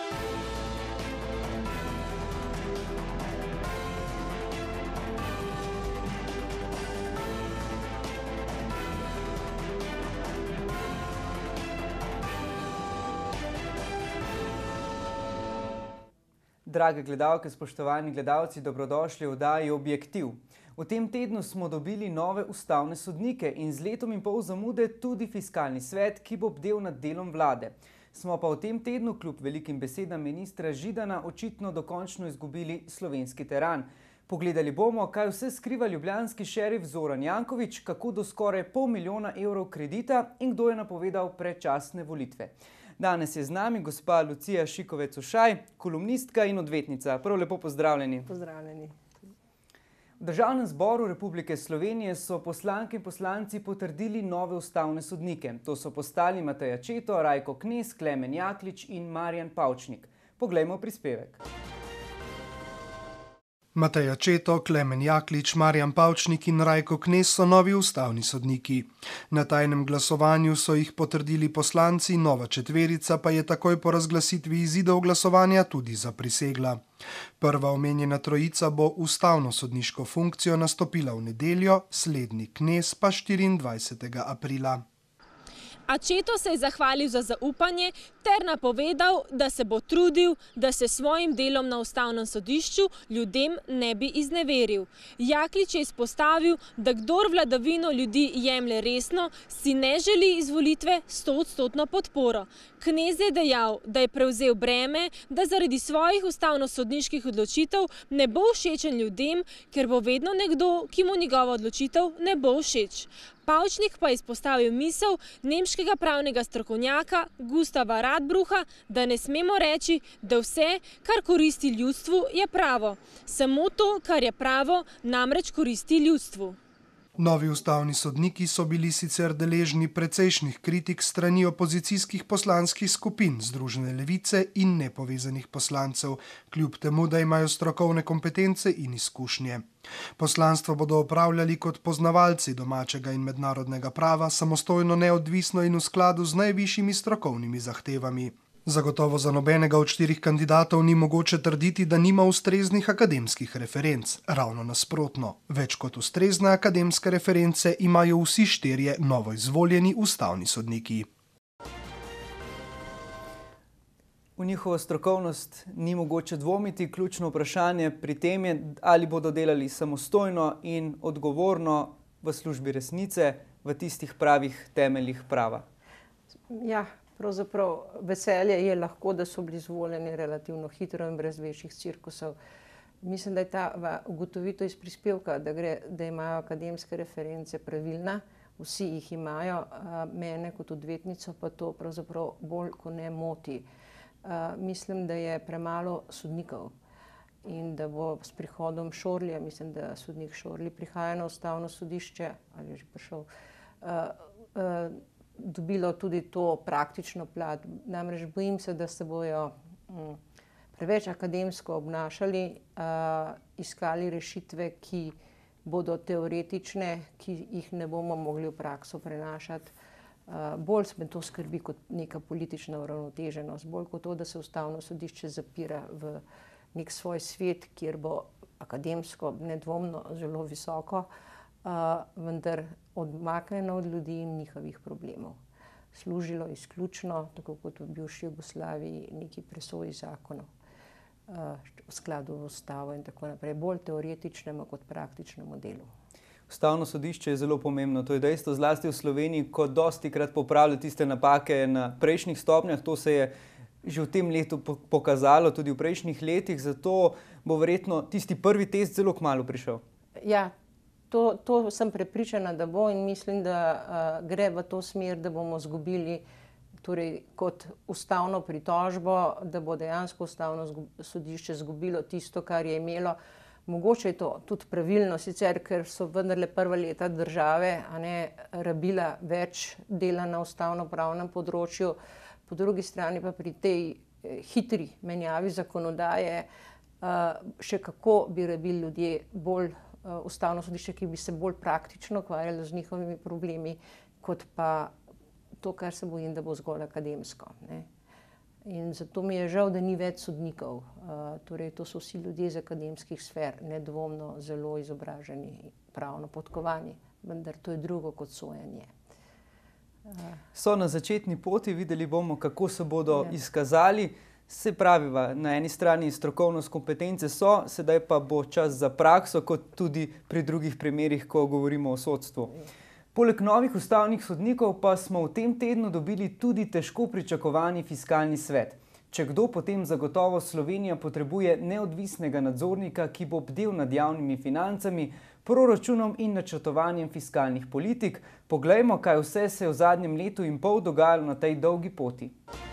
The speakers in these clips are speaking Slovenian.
Drage gledalke, spoštovani gledalci, dobrodošli v oddaji Objektiv. V tem tednu smo dobili nove ustavne sodnike in z letom in pol zamude tudi fiskalni svet, ki bo bdel nad delom vlade. Smo pa v tem tednu kljub velikim besedam ministra Židana očitno dokončno izgubili slovenski teran. Pogledali bomo, kaj vse skriva ljubljanski šerif Zoran Janković, kako do skoraj $500 000 kredita in kdo je napovedal predčasne volitve. Danes je z nami gospa Lucija Šikovec-Ušaj, kolumnistka in odvetnica. Prav lepo pozdravljeni. Pozdravljeni. V Državnem zboru Republike Slovenije so poslanke in poslanci potrdili nove ustavne sodnike. To so postali Matej Accetto, Rajko Knez, Klemen Jaklič in Marjan Pavčnik. Poglejmo prispevek. Matej Accetto, Klemen Jaklič, Marjan Pavčnik in Rajko Knez so novi ustavni sodniki. Na tajnem glasovanju so jih potrdili poslanci, nova četverica pa je takoj po razglasitvi izidov glasovanja tudi zaprisegla. Prva omenjena trojica bo ustavno sodniško funkcijo nastopila v nedeljo, slednji Knez pa 24. aprila. Accetto se je zahvalil za zaupanje ter napovedal, da se bo trudil, da se svojim delom na ustavnem sodišču ljudem ne bi izneveril. Jaklič je izpostavil, da kdor vladavino ljudi jemlje resno, si ne želi izvolitve 100% podporo. Knez je dejal, da je prevzel breme, da zaradi svojih ustavno-sodniških odločitev ne bo všečen ljudem, ker bo vedno nekdo, ki mu njegova odločitev ne bo všeč. Pavčnik pa je izpostavil misel nemškega pravnega strokovnjaka Gustava Radbrucha, da ne smemo reči, da vse, kar koristi ljudstvu, je pravo. Samo to, kar je pravo, namreč koristi ljudstvu. Novi ustavni sodniki so bili sicer deležni precejšnjih kritik strani opozicijskih poslanskih skupin, Združene levice in nepovezanih poslancev, kljub temu, da imajo strokovne kompetence in izkušnje. Poslanstvo bodo opravljali kot poznavalci domačega in mednarodnega prava, samostojno, neodvisno in v skladu z najvišjimi strokovnimi zahtevami. Zagotovo za nobenega od 4 kandidatov ni mogoče trditi, da nima ustreznih akademskih referenc. Ravno nasprotno, več kot ustrezne akademske reference imajo vsi 4 novoizvoljeni ustavni sodniki. V njihovo strokovnost ni mogoče dvomiti. Ključno vprašanje pri tem je, ali bodo delali samostojno in odgovorno v službi resnice, v tistih pravih temeljih prava. Ja, pravzaprav veselje je lahko, da so bili izvoljeni relativno hitro in brez večjih cirkusov. Mislim, da je ta ugotovitev iz prispevka, da imajo akademske reference pravilna, vsi jih imajo, mene kot odvetnico pa to pravzaprav bolj kot ne moti. Mislim, da je premalo sodnikov in da bo s prihodom Šorlija, mislim, da sodnik Šorli prihaja na ustavno sodišče, ali je že prišel, dobilo tudi to praktično plat. Namreč bojim se, da se bojo preveč akademsko obnašali, iskali rešitve, ki bodo teoretične, ki jih ne bomo mogli v prakso prenašati. Bolj me to skrbi kot neka politična uravnoteženost, bolj kot to, da se ustavno sodišče zapira v nek svoj svet, kjer bo akademsko nedvomno zelo visoko, vendar odmaknjeno od ljudi in njihovih problemov. Služilo izključno, tako kot v bivši Jugoslaviji, neki presoji zakonov, v skladu z ustavo in tako naprej, bolj teoretičnemu kot praktičnemu delu. Ustavno sodišče je zelo pomembno, to je dejstvo, zlasti v Sloveniji, ko dostikrat popravlja tiste napake na prejšnjih stopnjah. To se je že v tem letu pokazalo, tudi v prejšnjih letih, zato bo verjetno tisti prvi test zelo kmalu prišel. Ja, to sem prepričana, da bo, in mislim, da gre v to smer, da bomo izgubili torej kot ustavno pritožbo, da bo dejansko ustavno sodišče izgubilo tisto, kar je imelo. Mogoče je to tudi pravilno, sicer, ker so vendarle prva leta države rabila več dela na ustavno-pravnem področju, po drugi strani pa pri tej hitri menjavi zakonodaje še kako bi rabili ljudje bolj ustavno sodišče, ki bi se bolj praktično ukvarjalo z njihovimi problemi, kot pa to, kar se bojim, da bo zgolj akademsko. In zato mi je žal, da ni več sodnikov. Torej, to so vsi ljudje iz akademskih sfer, nedvomno zelo izobraženi, pravno podkovani, vendar to je drugo kot sojenje. So na začetni poti, videli bomo, kako se bodo izkazali. Se pravi, na eni strani strokovnost, kompetence so, sedaj pa bo čas za prakso, kot tudi pri drugih primerih, ko govorimo o sodstvu. Poleg novih ustavnih sodnikov pa smo v tem tednu dobili tudi težko pričakovani fiskalni svet. Če kdo, potem zagotovo Slovenija potrebuje neodvisnega nadzornika, ki bo bdel nad javnimi financami, proračunom in načrtovanjem fiskalnih politik. Poglejmo, kaj vse se je v zadnjem letu in pol dogajalo na tej dolgi poti.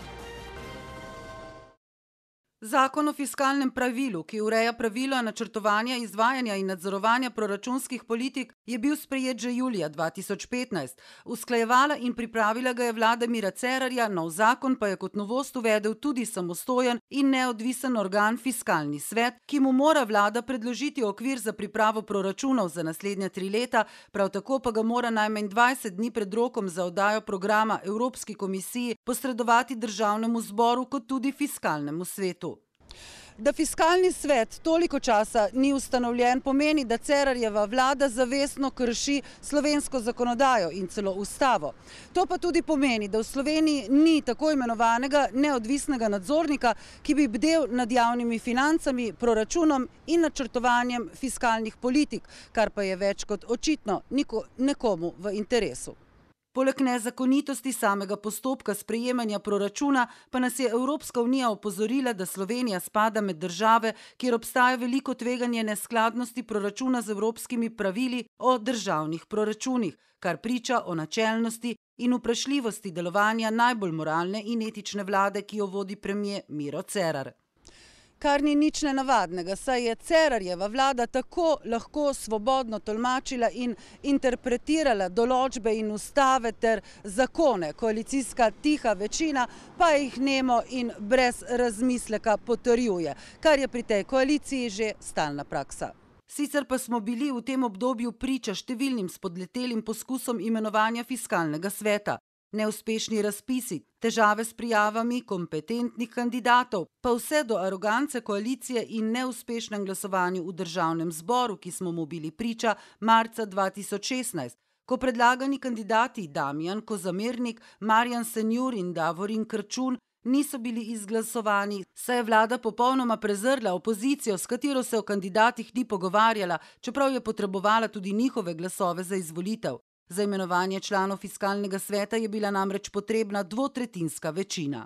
Zakon o fiskalnem pravilu, ki ureja pravila načrtovanja, izvajanja in nadzorovanja proračunskih politik, je bil sprejet že julija 2015. Usklajevala in pripravila ga je vlada Mira Cerarja, nov zakon pa je kot novost uvedel tudi samostojen in neodvisen organ Fiskalni svet, ki mu mora vlada predložiti okvir za pripravo proračunov za naslednja 3 leta, prav tako pa ga mora najmanj 20 dni pred rokom za oddajo programa Evropski komisiji posredovati Državnemu zboru kot tudi Fiskalnemu svetu. Da Fiskalni svet toliko časa ni ustanovljen, pomeni, da Cerarjeva vlada zavestno krši slovensko zakonodajo in celo ustavo. To pa tudi pomeni, da v Sloveniji ni tako imenovanega neodvisnega nadzornika, ki bi bdel nad javnimi financami, proračunom in načrtovanjem fiskalnih politik, kar pa je več kot očitno nekomu v interesu. Poleg nezakonitosti samega postopka sprejemanja proračuna pa nas je Evropska unija opozorila, da Slovenija spada med države, kjer obstaja veliko tveganje neskladnosti proračuna z evropskimi pravili o državnih proračunih, kar priča o načelnosti in vprašljivosti delovanja najbolj moralne in etične vlade, ki jo vodi premier Miro Cerar. Kar ni nič nenavadnega, saj je Cerarjeva vlada tako lahko svobodno tolmačila in interpretirala določbe in ustave ter zakone. Koalicijska tiha večina pa jih nemo in brez razmisleka potrjuje, kar je pri tej koaliciji že stalna praksa. Sicer pa smo bili v tem obdobju priča številnim spodletelim poskusom imenovanja Fiskalnega sveta. Neuspešni razpisi, težave s prijavami kompetentnih kandidatov, pa vse do arogance koalicije in neuspešnem glasovanju v Državnem zboru, ki smo mu bili priča marca 2016, ko predlagani kandidati Damjan Kozamernik, Marjan Senjur in Davorin Krčun niso bili izglasovani, saj je vlada popolnoma prezrla opozicijo, s katero se o kandidatih ni pogovarjala, čeprav je potrebovala tudi njihove glasove za izvolitev. Za imenovanje članov Fiskalnega sveta je bila namreč potrebna 2/3 večina.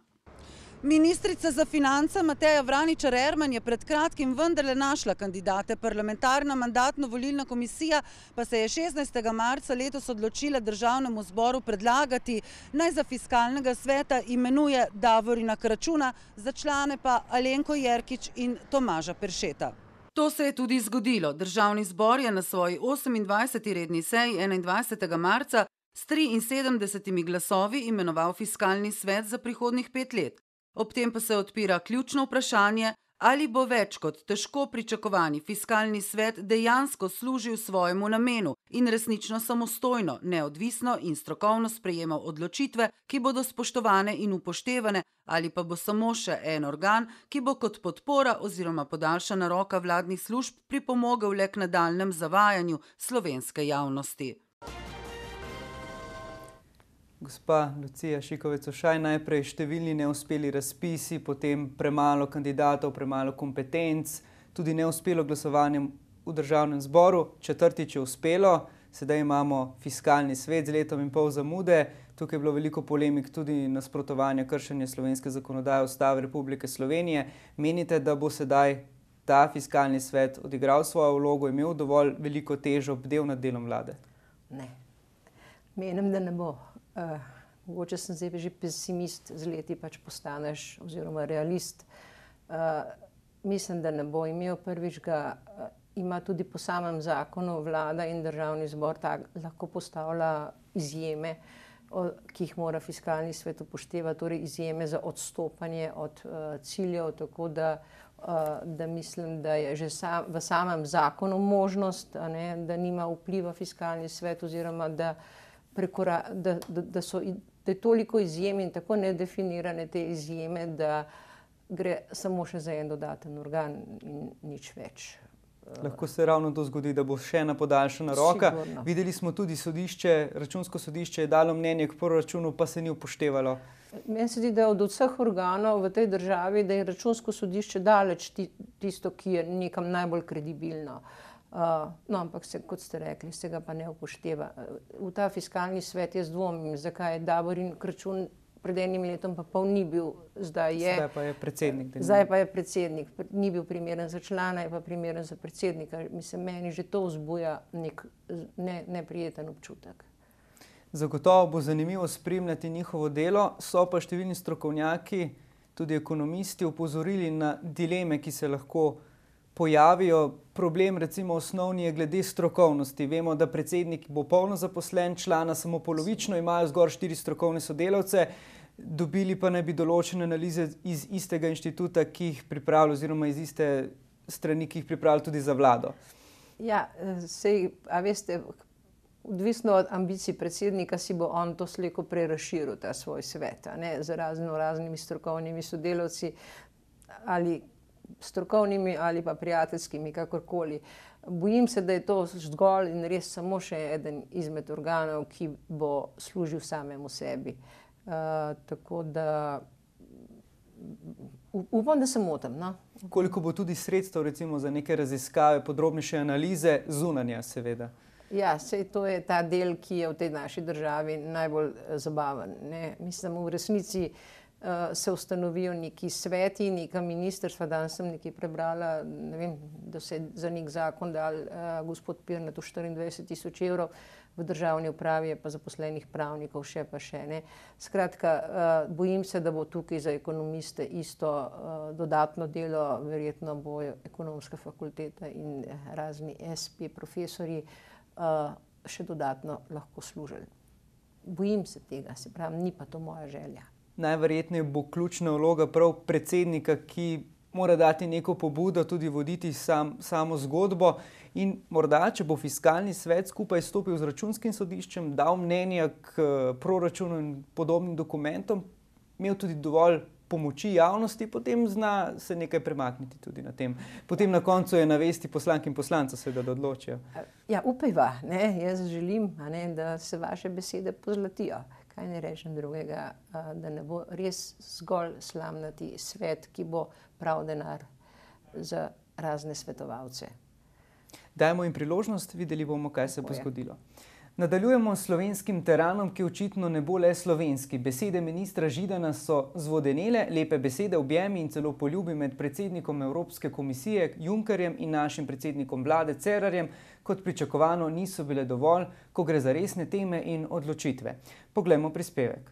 Ministrica za finance Mateja Vraničar Erman je pred kratkim vendarle našla kandidate. Parlamentarna mandatno-volilna komisija pa se je 16. marca letos odločila Državnemu zboru predlagati, naj za Fiskalnega sveta imenuje Davorina Kračuna, za člane pa Alenko Jerkič in Tomaža Peršeta. To se je tudi zgodilo. Državni zbor je na svoji 28. redni seji 21. marca s 73 glasovi imenoval Fiskalni svet za prihodnjih 5 let. Ob tem pa se odpira ključno vprašanje, ali bo več kot težko pričakovani Fiskalni svet dejansko služil svojemu namenu in resnično samostojno, neodvisno in strokovno sprejemal odločitve, ki bodo spoštovane in upoštevane, ali pa bo samo še en organ, ki bo kot podpora oziroma podaljšana roka vladnih služb pripomogel le k nadaljnjem zavajanju slovenske javnosti. Gospa Lucija Šikovec-Ošaj, najprej številni neuspeli razpisi, potem premalo kandidatov, premalo kompetenc, tudi neuspelo glasovanje v Državnem zboru, 4. je uspelo, sedaj imamo Fiskalni svet z letom in pol zamude, tukaj je bilo veliko polemik, tudi nasprotovanja kršenja slovenske zakonodaje Ustave Republike Slovenije. Menite, da bo sedaj ta Fiskalni svet odigral svojo vlogo, imel dovolj veliko težo, bdel nad delom vlade? Ne, menim, da ne bo. Mogoče sem zdaj že pesimist, z leti pač postaneš oziroma realist. Mislim, da ne bo imel. Prvič ga ima tudi po samem zakonu vlada in Državni zbor lahko postavlja izjeme, ki jih mora Fiskalni svet upoštevati, torej izjeme za odstopanje od ciljev, tako da mislim, da je že v samem zakonu možnost, da nima vpliva Fiskalni svet oziroma da da je toliko izjem in tako nedefinirane te izjeme, da gre samo še za en dodaten organ in nič več. Lahko se ravno to zgodi, da bo še ena podaljšana roka. Sigurno. Videli smo tudi Računsko sodišče je dalo mnenje k proračunu, pa se ni upoštevalo. Meni se zdi, da od vseh organov v tej državi, da je Računsko sodišče daleč tisto, ki je nekam najbolj kredibilno. No, ampak kot ste rekli, se ga pa ne upošteva. V ta fiskalni svet jaz dvomim, zakaj je Davorin Kračun pred enim letom pa pol ni bil, zdaj je. Zdaj pa je predsednik. Zdaj pa je predsednik. Ni bil primeren za člana, je pa primeren za predsednika. Mislim, meni že to vzbuja nek neprijeten občutek. Zagotovo bo zanimivo spremljati njihovo delo, so pa številni strokovnjaki, tudi ekonomisti, opozorili na dileme, ki se lahko pojavijo. Problem recimo osnovni je glede strokovnosti. Vemo, da predsednik bo polno zaposlen, člana samo polovično, imajo zgolj 4 strokovne sodelavce, dobili pa naj bi določene analize iz istega inštituta, ki jih pripravlja, oziroma iz iste strani, ki jih pripravlja tudi za vlado. Ja, a veste, odvisno od ambicij predsednika si bo on to slejko prej razširil, ta svoj svet, z raznimi strokovnimi sodelavci ali strokovnimi ali pa prijateljskimi, kakorkoli. Bojim se, da je to zgolj in res samo še eden izmed organov, ki bo služil samemu sebi. Tako da upam, da se motim. No? Koliko bo tudi sredstev recimo za neke raziskave, podrobnejše analize, zunanja seveda? Ja, sej to je ta del, ki je v tej naši državi najbolj zabaven. Mislim, v resnici se ustanovijo neki sveti, neka ministrstva. Danes sem nekaj prebrala, ne vem, da se je za nek zakon dal gospod Pirnat 24.000 evrov, v državni upravi je pa zaposlenih pravnikov še pa še. Skratka, bojim se, da bo tukaj za ekonomiste isto dodatno delo, verjetno bo ekonomska fakulteta in razni SP profesorji še dodatno lahko služili. Bojim se tega, se pravi, ni pa to moja želja. Najverjetneje bo ključna vloga prav predsednika, ki mora dati neko pobudo, tudi voditi samo zgodbo in morda, če bo fiskalni svet skupaj stopil z Računskim sodiščem, dal mnenja k proračunu in podobnim dokumentom, imel tudi dovolj pomoči javnosti, potem zna se nekaj premakniti tudi na tem. Potem na koncu je na vesti poslank in poslancev seveda, da odločijo. Ja, upajva, jaz želim, da se vaše besede pozlatijo. Kaj ne rečem drugega, da ne bo res zgolj slamnati svet, ki bo prav denar za razne svetovalce. Dajmo jim priložnost, videli bomo, kaj se bo zgodilo. Nadaljujemo s slovenskim teranom, ki očitno ne bo le slovenski. Besede ministra Židana so zvodenele, lepe besede, objemi in celo poljubi med predsednikom Evropske komisije Junckerjem in našim predsednikom vlade Cerarjem, kot pričakovano niso bile dovolj, ko gre za resne teme in odločitve. Poglejmo prispevek.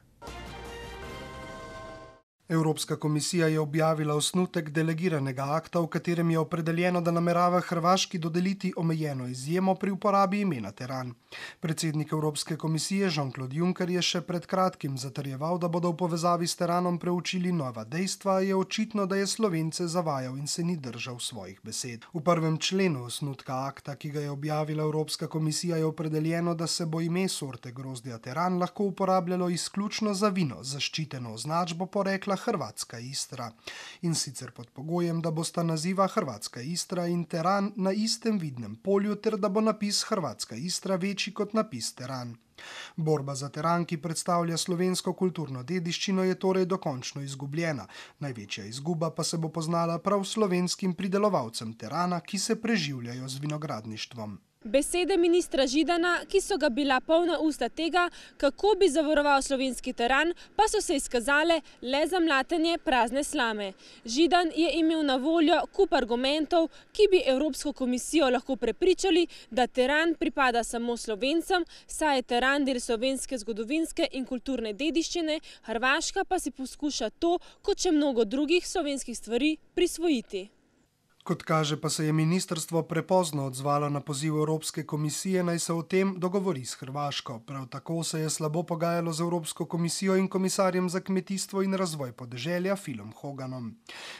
Evropska komisija je objavila osnutek delegiranega akta, v katerem je opredeljeno, da namerava Hrvaški dodeliti omejeno izjemo pri uporabi imena teran. Predsednik Evropske komisije Jean-Claude Juncker je še pred kratkim zatrjeval, da bodo v povezavi s teranom preučili nova dejstva, je očitno, da je Slovence zavajal in se ni držal svojih besed. V 1. členu osnutka akta, ki ga je objavila Evropska komisija, je opredeljeno, da se bo ime sorte grozdja teran lahko uporabljalo izključno za vino, zaščiteno označbo porekla Hrvatska Istra. In sicer pod pogojem, da bosta naziva Hrvatska Istra in teran na istem vidnem polju, ter da bo napis Hrvatska Istra večji kot napis teran. Borba za teran, ki predstavlja slovensko kulturno dediščino, je torej dokončno izgubljena. Največja izguba pa se bo poznala prav slovenskim pridelovalcem terana, ki se preživljajo z vinogradništvom. Besede ministra Židana, ki so ga bila polna usta tega, kako bi zavaroval slovenski teran, pa so se izkazale le za mlatenje prazne slame. Židan je imel na voljo kup argumentov, ki bi Evropsko komisijo lahko prepričali, da teran pripada samo Slovencem, saj je teran del slovenske zgodovinske in kulturne dediščine, Hrvaška pa si poskuša to, kot še mnogo drugih slovenskih stvari, prisvojiti. Kot kaže, pa se je ministrstvo prepozno odzvalo na poziv Evropske komisije, naj se o tem dogovori s Hrvaško. Prav tako se je slabo pogajalo z Evropsko komisijo in komisarjem za kmetijstvo in razvoj podeželja Philom Hoganom.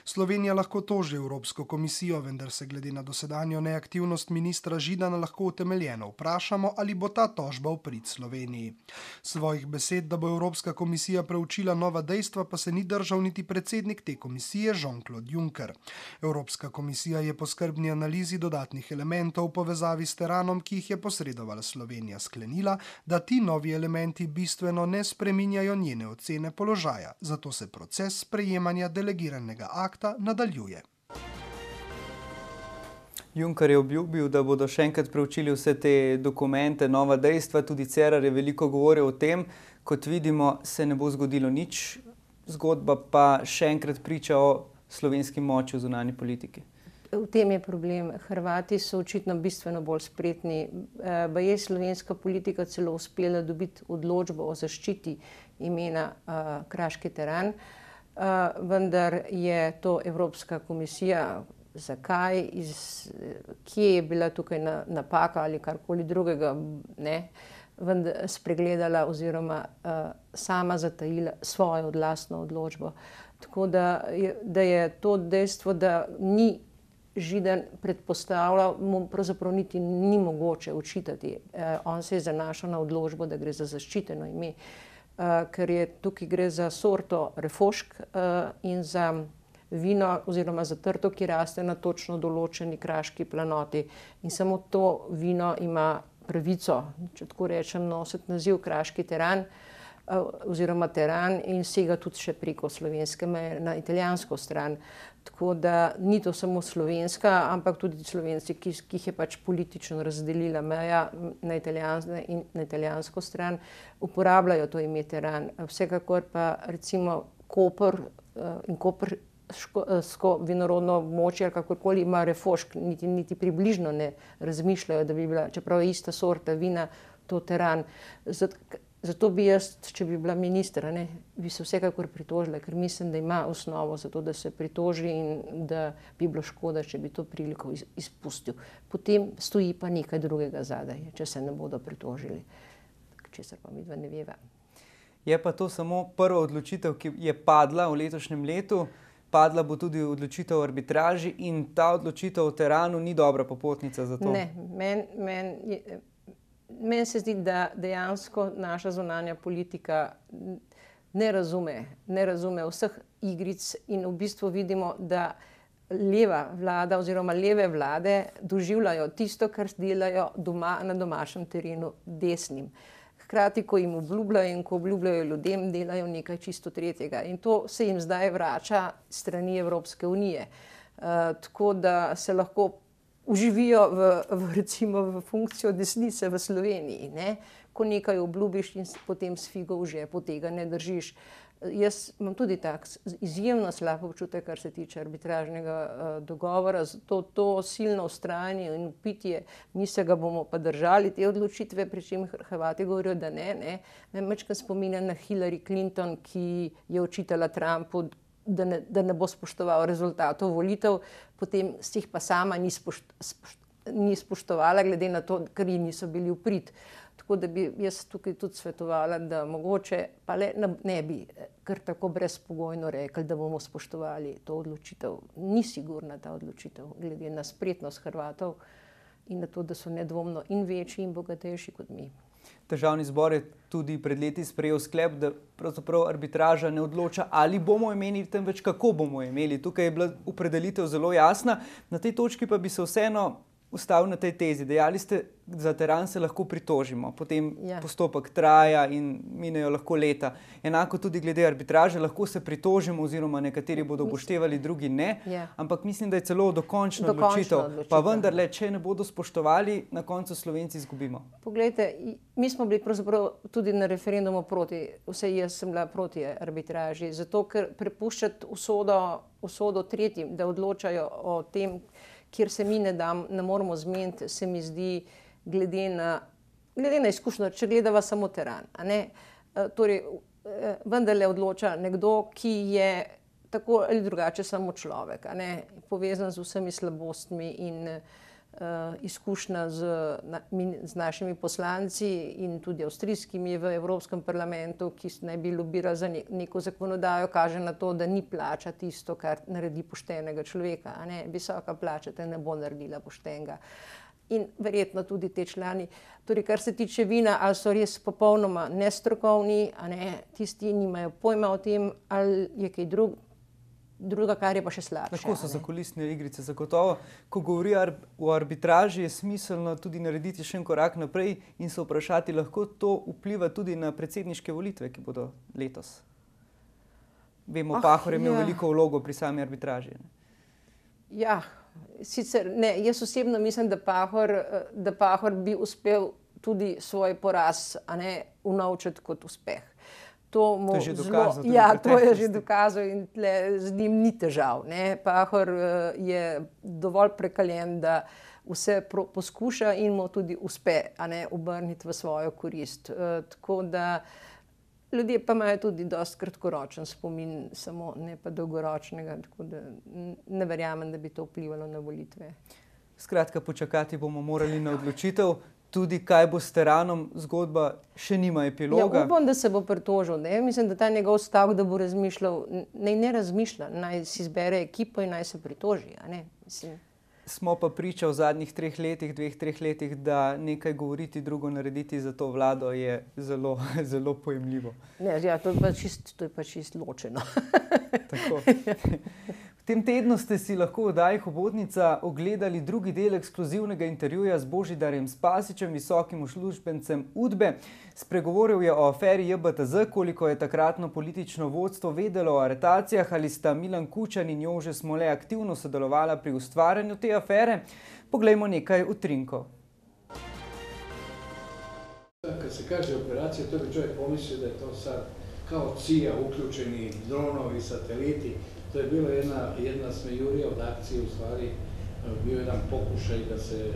Slovenija lahko toži Evropsko komisijo, vendar se glede na dosedanjo neaktivnost ministra Židana lahko utemeljeno vprašamo, ali bo ta tožba v prid Sloveniji. Svojih besed, da bo Evropska komisija preučila nova dejstva, pa se ni držal niti predsednik te komisije Jean-Claude Juncker. Evropska komisija je po skrbni analizi dodatnih elementov v povezavi s Teranom, ki jih je posredovala Slovenija, sklenila, da ti novi elementi bistveno ne spreminjajo njene ocene položaja, zato se proces sprejemanja delegiranega akta nadaljuje. Juncker je obljubil, da bodo še enkrat preučili vse te dokumente, nova dejstva, tudi Cerar je veliko govoril o tem. Kot vidimo, se ne bo zgodilo nič, zgodba pa še enkrat priča o slovenski moči v zunanji politiki. V tem je problem. Hrvati so očitno bistveno bolj spretni. Je slovenska politika celo uspela dobiti odločbo o zaščiti imena Kraški teran, vendar je to Evropska komisija. Zakaj, kje je bila tukaj napaka ali karkoli drugega, vendar spregledala oziroma sama zatajila svojo lastno odločbo. Tako da je to dejstvo, da ni Židan predpostavljal, mu pravzaprav niti ni mogoče očitati. On se je zanašal na odločbo, da gre za zaščiteno ime, ker je tukaj gre za sorto refošk in za vino oziroma za trto, ki raste na točno določeni kraški planoti. In samo to vino ima pravico, če tako rečem, nositi naziv Kraški teran oziroma teran in sega tudi še preko slovenske meje na italijansko stran. Tako da ni to samo slovenska, ampak tudi Slovenci, ki jih je pač politično razdelila meja na italijansko stran, uporabljajo to ime teran. Vsekakor pa recimo Koper in koprsko vinorodno območje, kakorkoli ima refošk, niti približno ne razmišljajo, da bi bila, čeprav je ista sorta vina, to teran. Zato bi jaz, če bi bila ministra, bi se vsekakor pritožila, ker mislim, da ima osnovo za to, da se pritoži in da bi bilo škoda, če bi to priliko izpustil. Potem stoji pa nekaj drugega zadaj, če se ne bodo pritožili, česar pa midva ne veva. Je pa to samo prva odločitev, ki je padla v letošnjem letu. Padla bo tudi odločitev o arbitraži in ta odločitev o teranu ni dobra popotnica za to. Ne, meni se zdi, da dejansko naša zunanja politika ne razume vseh igric in v bistvu vidimo, da leva vlada oziroma leve vlade doživljajo tisto, kar delajo doma na domačem terenu desnim. Hkrati, ko jim obljubljajo in ko obljubljajo ljudem, delajo nekaj čisto tretjega. In to se jim zdaj vrača strani Evropske unije. Tako da se lahko uživijo v funkcijo desnice v Sloveniji, ko nekaj obljubiš in potem s figo v žepu tega ne držiš. Jaz imam tudi tak izjemno slab občutek, kar se tiče arbitražnega dogovora, to silno vztrajanje in vpitje, mi se ga bomo pa držali te odločitve, pri čem Hrvati govorijo, da ne. Me majčkeno spominja na Hillary Clinton, ki je očitala Trumpu, da ne bo spoštoval rezultatov volitev, potem si jih pa sama ni spoštovala, glede na to, ker ji niso bili v prid. Tako da bi jaz tukaj tudi svetovala, da mogoče pa ne bi kar tako brezpogojno rekli, da bomo spoštovali to odločitev. Ni sigurna ta odločitev, glede na spretnost Hrvatov in na to, da so nedvomno in večji in bogatejši kot mi. Državni zbor je tudi pred leti sprejel sklep, da pravzaprav arbitraža ne odloča, ali bomo imeli, temveč kako bomo imeli. Tukaj je bila opredelitev zelo jasna. Na tej točki pa bi se vseeno ustavil na tej tezi. Dejali ste, za teran se lahko pritožimo, potem postopek traja in minejo lahko leta. Enako tudi glede arbitraže, lahko se pritožimo oziroma nekateri bodo upoštevali, drugi ne, ampak mislim, da je celo dokončna odločitev. Pa vendarle, če ne bodo spoštovali, na koncu Slovenci izgubimo. Poglejte, mi smo bili pravzaprav tudi na referendumu proti, vsaj jaz sem bila proti arbitraži, zato ker prepuščati usodo tretjim, da odločajo o tem, kjer se mi ne moramo zmeniti, se mi zdi, glede na izkušnjo, če gledava samo teran. Torej, vendarle odloča nekdo, ki je tako ali drugače samo človek, povezan z vsemi slabostmi in izkušnja z našimi poslanci in tudi avstrijskimi v Evropskem parlamentu, ki naj bi lobirali za neko zakonodajo, kaže na to, da ni plača tisto, kar naredi poštenega človeka. Visoka plača te ne bo naredila poštenega. In verjetno tudi te člani. Torej, kar se tiče vina, ali so res popolnoma nestrokovni, tisti nimajo pojma o tem, ali je kaj druga, kar je pa še slabše. Lahko so zakulisne igrice, zagotovo. Ko govori o arbitraži, je smiselno tudi narediti še en korak naprej in se vprašati, lahko to vpliva tudi na predsedniške volitve, ki bodo letos. Vemo, Pahor je imel veliko vlogo pri sami arbitraži. Ja, sicer ne, jaz osebno mislim, da Pahor bi uspel tudi svoj poraz unovčiti kot uspeh. To je že dokazal. Ja, to je že dokazal in z njim ni težav. Pahor je dovolj prekaljen, da vse poskuša in mu tudi uspe obrniti v svojo korist. Tako da ljudje pa imajo tudi dosti kratkoročen spomin, samo ne pa dolgoročnega, tako da ne verjamem, da bi to vplivalo na volitve. Skratka, počakati bomo morali na odločitev. Tudi kaj bo s Teranom, zgodba še nima epiloga. Ja, upam, da se bo pritožil. Mislim, da ta njegov stav, da bo razmišljal, naj ne razmišlja, naj si zbere ekipo in naj se pritoži. Smo pa priča v zadnjih 2-3 letih, da nekaj govoriti, drugo narediti za to vlado je zelo, zelo pojemljivo. Ne, ja, to je pa čist ločeno. Tako. V tem tednu ste si lahko v oddaji Hobotnica ogledali drugi del ekskluzivnega intervjuja z Božidarjem Spasićem, visokim uslužbencem Udbe. Spregovoril je o aferi JBTZ, koliko je takratno politično vodstvo vedelo o aretacijah, ali sta Milan Kučan in Jože Smole aktivno sodelovala pri ustvarjanju te afere. Poglejmo nekaj utrinkov. Kad se kaže operacija, to bi čovjek pomislio da je to sad kao CIA, uključeni dronovi, sateliti. To je bila jedna smejurija od akcije, u stvari bio jedan pokušaj da se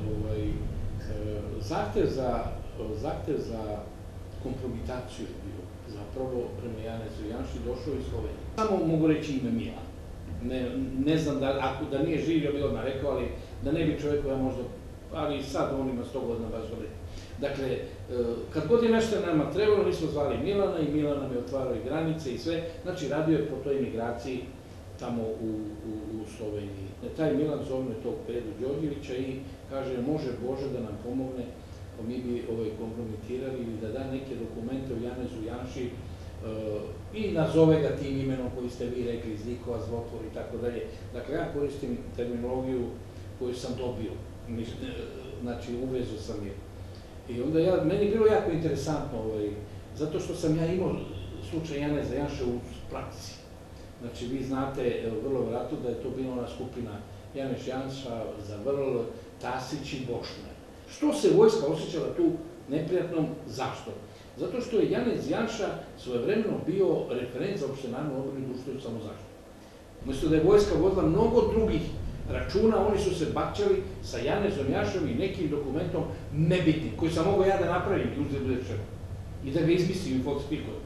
zahtev za kompromitaciju je bio zapravo prema Janezu Janši došao iz Slovenije. Samo mogu reći ime Milan. Ne znam da nije živio bi odmah rekao, ali da ne bi čovjek koja možda, ali sad on ima 100 godina baš gore. Dakle, kad god je nešto nama trebalo, mi smo zvali Milana i Milan nam je otvarao i granice i sve, znači radio je po toj migraciji tamo u Sloveniji. Taj Milan zovne tog Pedu Đorđevića i kaže, može Bože da nam pomogne, pa mi bi kompromitirali ili da da neke dokumente u Janezu Janši i nazove ga tim imenom koji ste vi rekli, Zikova, Zlotvor i tako dalje. Dakle, ja koristim terminologiju koju sam dobio, znači uvezu sam je. I onda meni je bilo jako interesantno, zato što sam ja imao slučaj Janeza Janše u praksi. Znači, vi znate vrlo vjerojatno da je to bila ona skupina Janez Janša, Zavrl, Tasić i Bošnjak. Što se vojska osjećala tu neprijatnom? Zašto? Zato što je Janez Janša svojevremeno bio referent za opštenarodnu odbranu i društvenu samozaštitu. Umjesto da je vojska vodila mnogo drugih računa, oni su se bakćali sa Janezom Janšom i nekim dokumentom nebitnim, koji sam mogao ja da napravim i da ga izmislim i falsifikujem.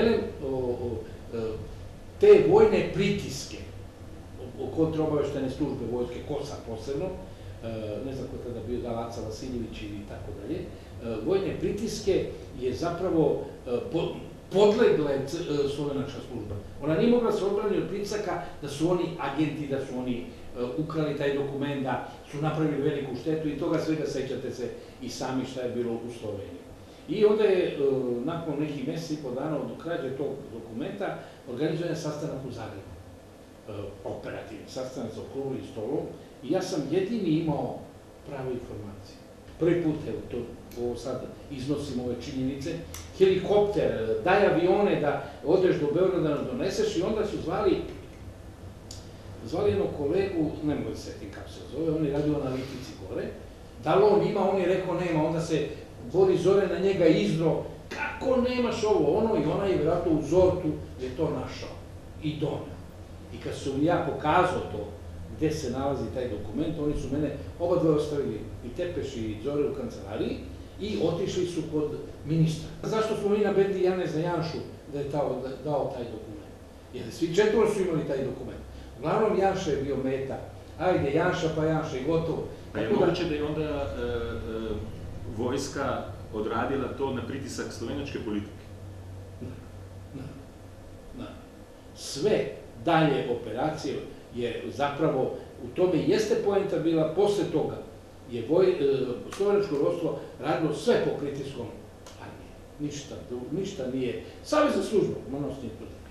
Te vojne pritiske kontraobaveštajne službe vojske, KOS-a posebno, ne znam ko je tada bio, da Aca Vasiljević i tako dalje, vojne pritiske je zapravo podlegla slovenačka služba. Ona nije mogla se odbrani od pritisaka da su oni agenti, da su oni ukrali taj dokument, da su napravili veliku štetu i toga svega sećate se i sami šta je bilo u Sloveniji. I onda je nakon nekih mjeseci i po dana od krađe tog dokumenta organizovan sastanak u Zagrebu. Operativni sastanak za okruglim stolom i ja sam jedini imao prave informacije. Prvi put, evo to sad iznosim ove činjenice, helikopter, daj avione da odeš do Beograda da nam doneseš i onda su zvali jednog kolegu, ne mogu se setim kako se zove, on je radio u analitici gore, da li on ima, on je rekao nema, onda se Boris Zore na njega izdro, kako nemaš ovo, ono i ona je vjerojatno u Zortu je to našao i doneo. I kad su ja pokazao to, gde se nalazi taj dokument, oni su mene oba dve ostavili, i Tepeš i Zore u kancelariji, i otišli su kod ministra. Zašto smo mi nabedili Janeza Janšu da je dao taj dokument? Jer svi četvoro su imali taj dokument. Uglavnom Janša je bio meta Ajde, Janša pa Janša i gotovo. Pa je moguće da je onda vojska odradila to na pritisak slovenačke politike? Sve dalje operacije je zapravo, u tome jeste poenta bila, posle toga je slovenačko vodstvo radilo sve po pritiskom armije. Ništa nije. Savezna služba, monost nije to.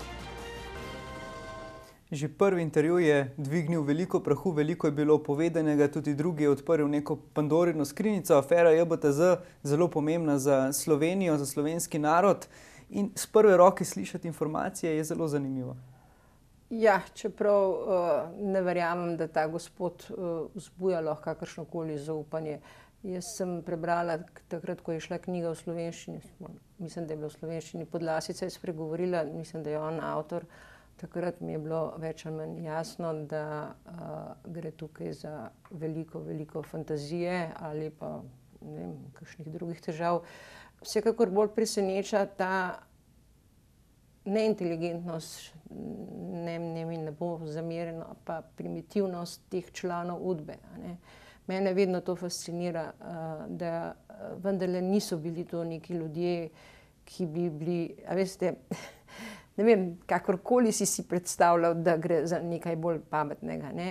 Že prvi intervju je dvignil veliko prahu, veliko je bilo povedanega, tudi drugi je odprl neko Pandorino skrinjico. Afera JBTZ, zelo pomembna za Slovenijo, za slovenski narod. In z prve roke slišati informacije je zelo zanimivo. Ja, čeprav ne verjamem, da ta gospod vzbuja lahko kakršnokoli zaupanje. Jaz sem prebrala takrat, ko je šla knjiga v slovenščini, mislim, da je bila v slovenščini, Podlasica je spregovorila, mislim, da je on avtor. Takrat mi je bilo več ali manj jasno, da gre tukaj za veliko fantazije ali pa ne vem, kakšnih drugih težav. Vsekakor bolj preseneča ta neinteligentnost, ne bo zamerjeno, pa primitivnost teh članov Udbe. Mene vedno to fascinira, da vendarle niso bili to neki ljudje, ki bi bili, a veste, ne vem, kakorkoli si predstavljal, da gre za nekaj bolj pametnega, ne?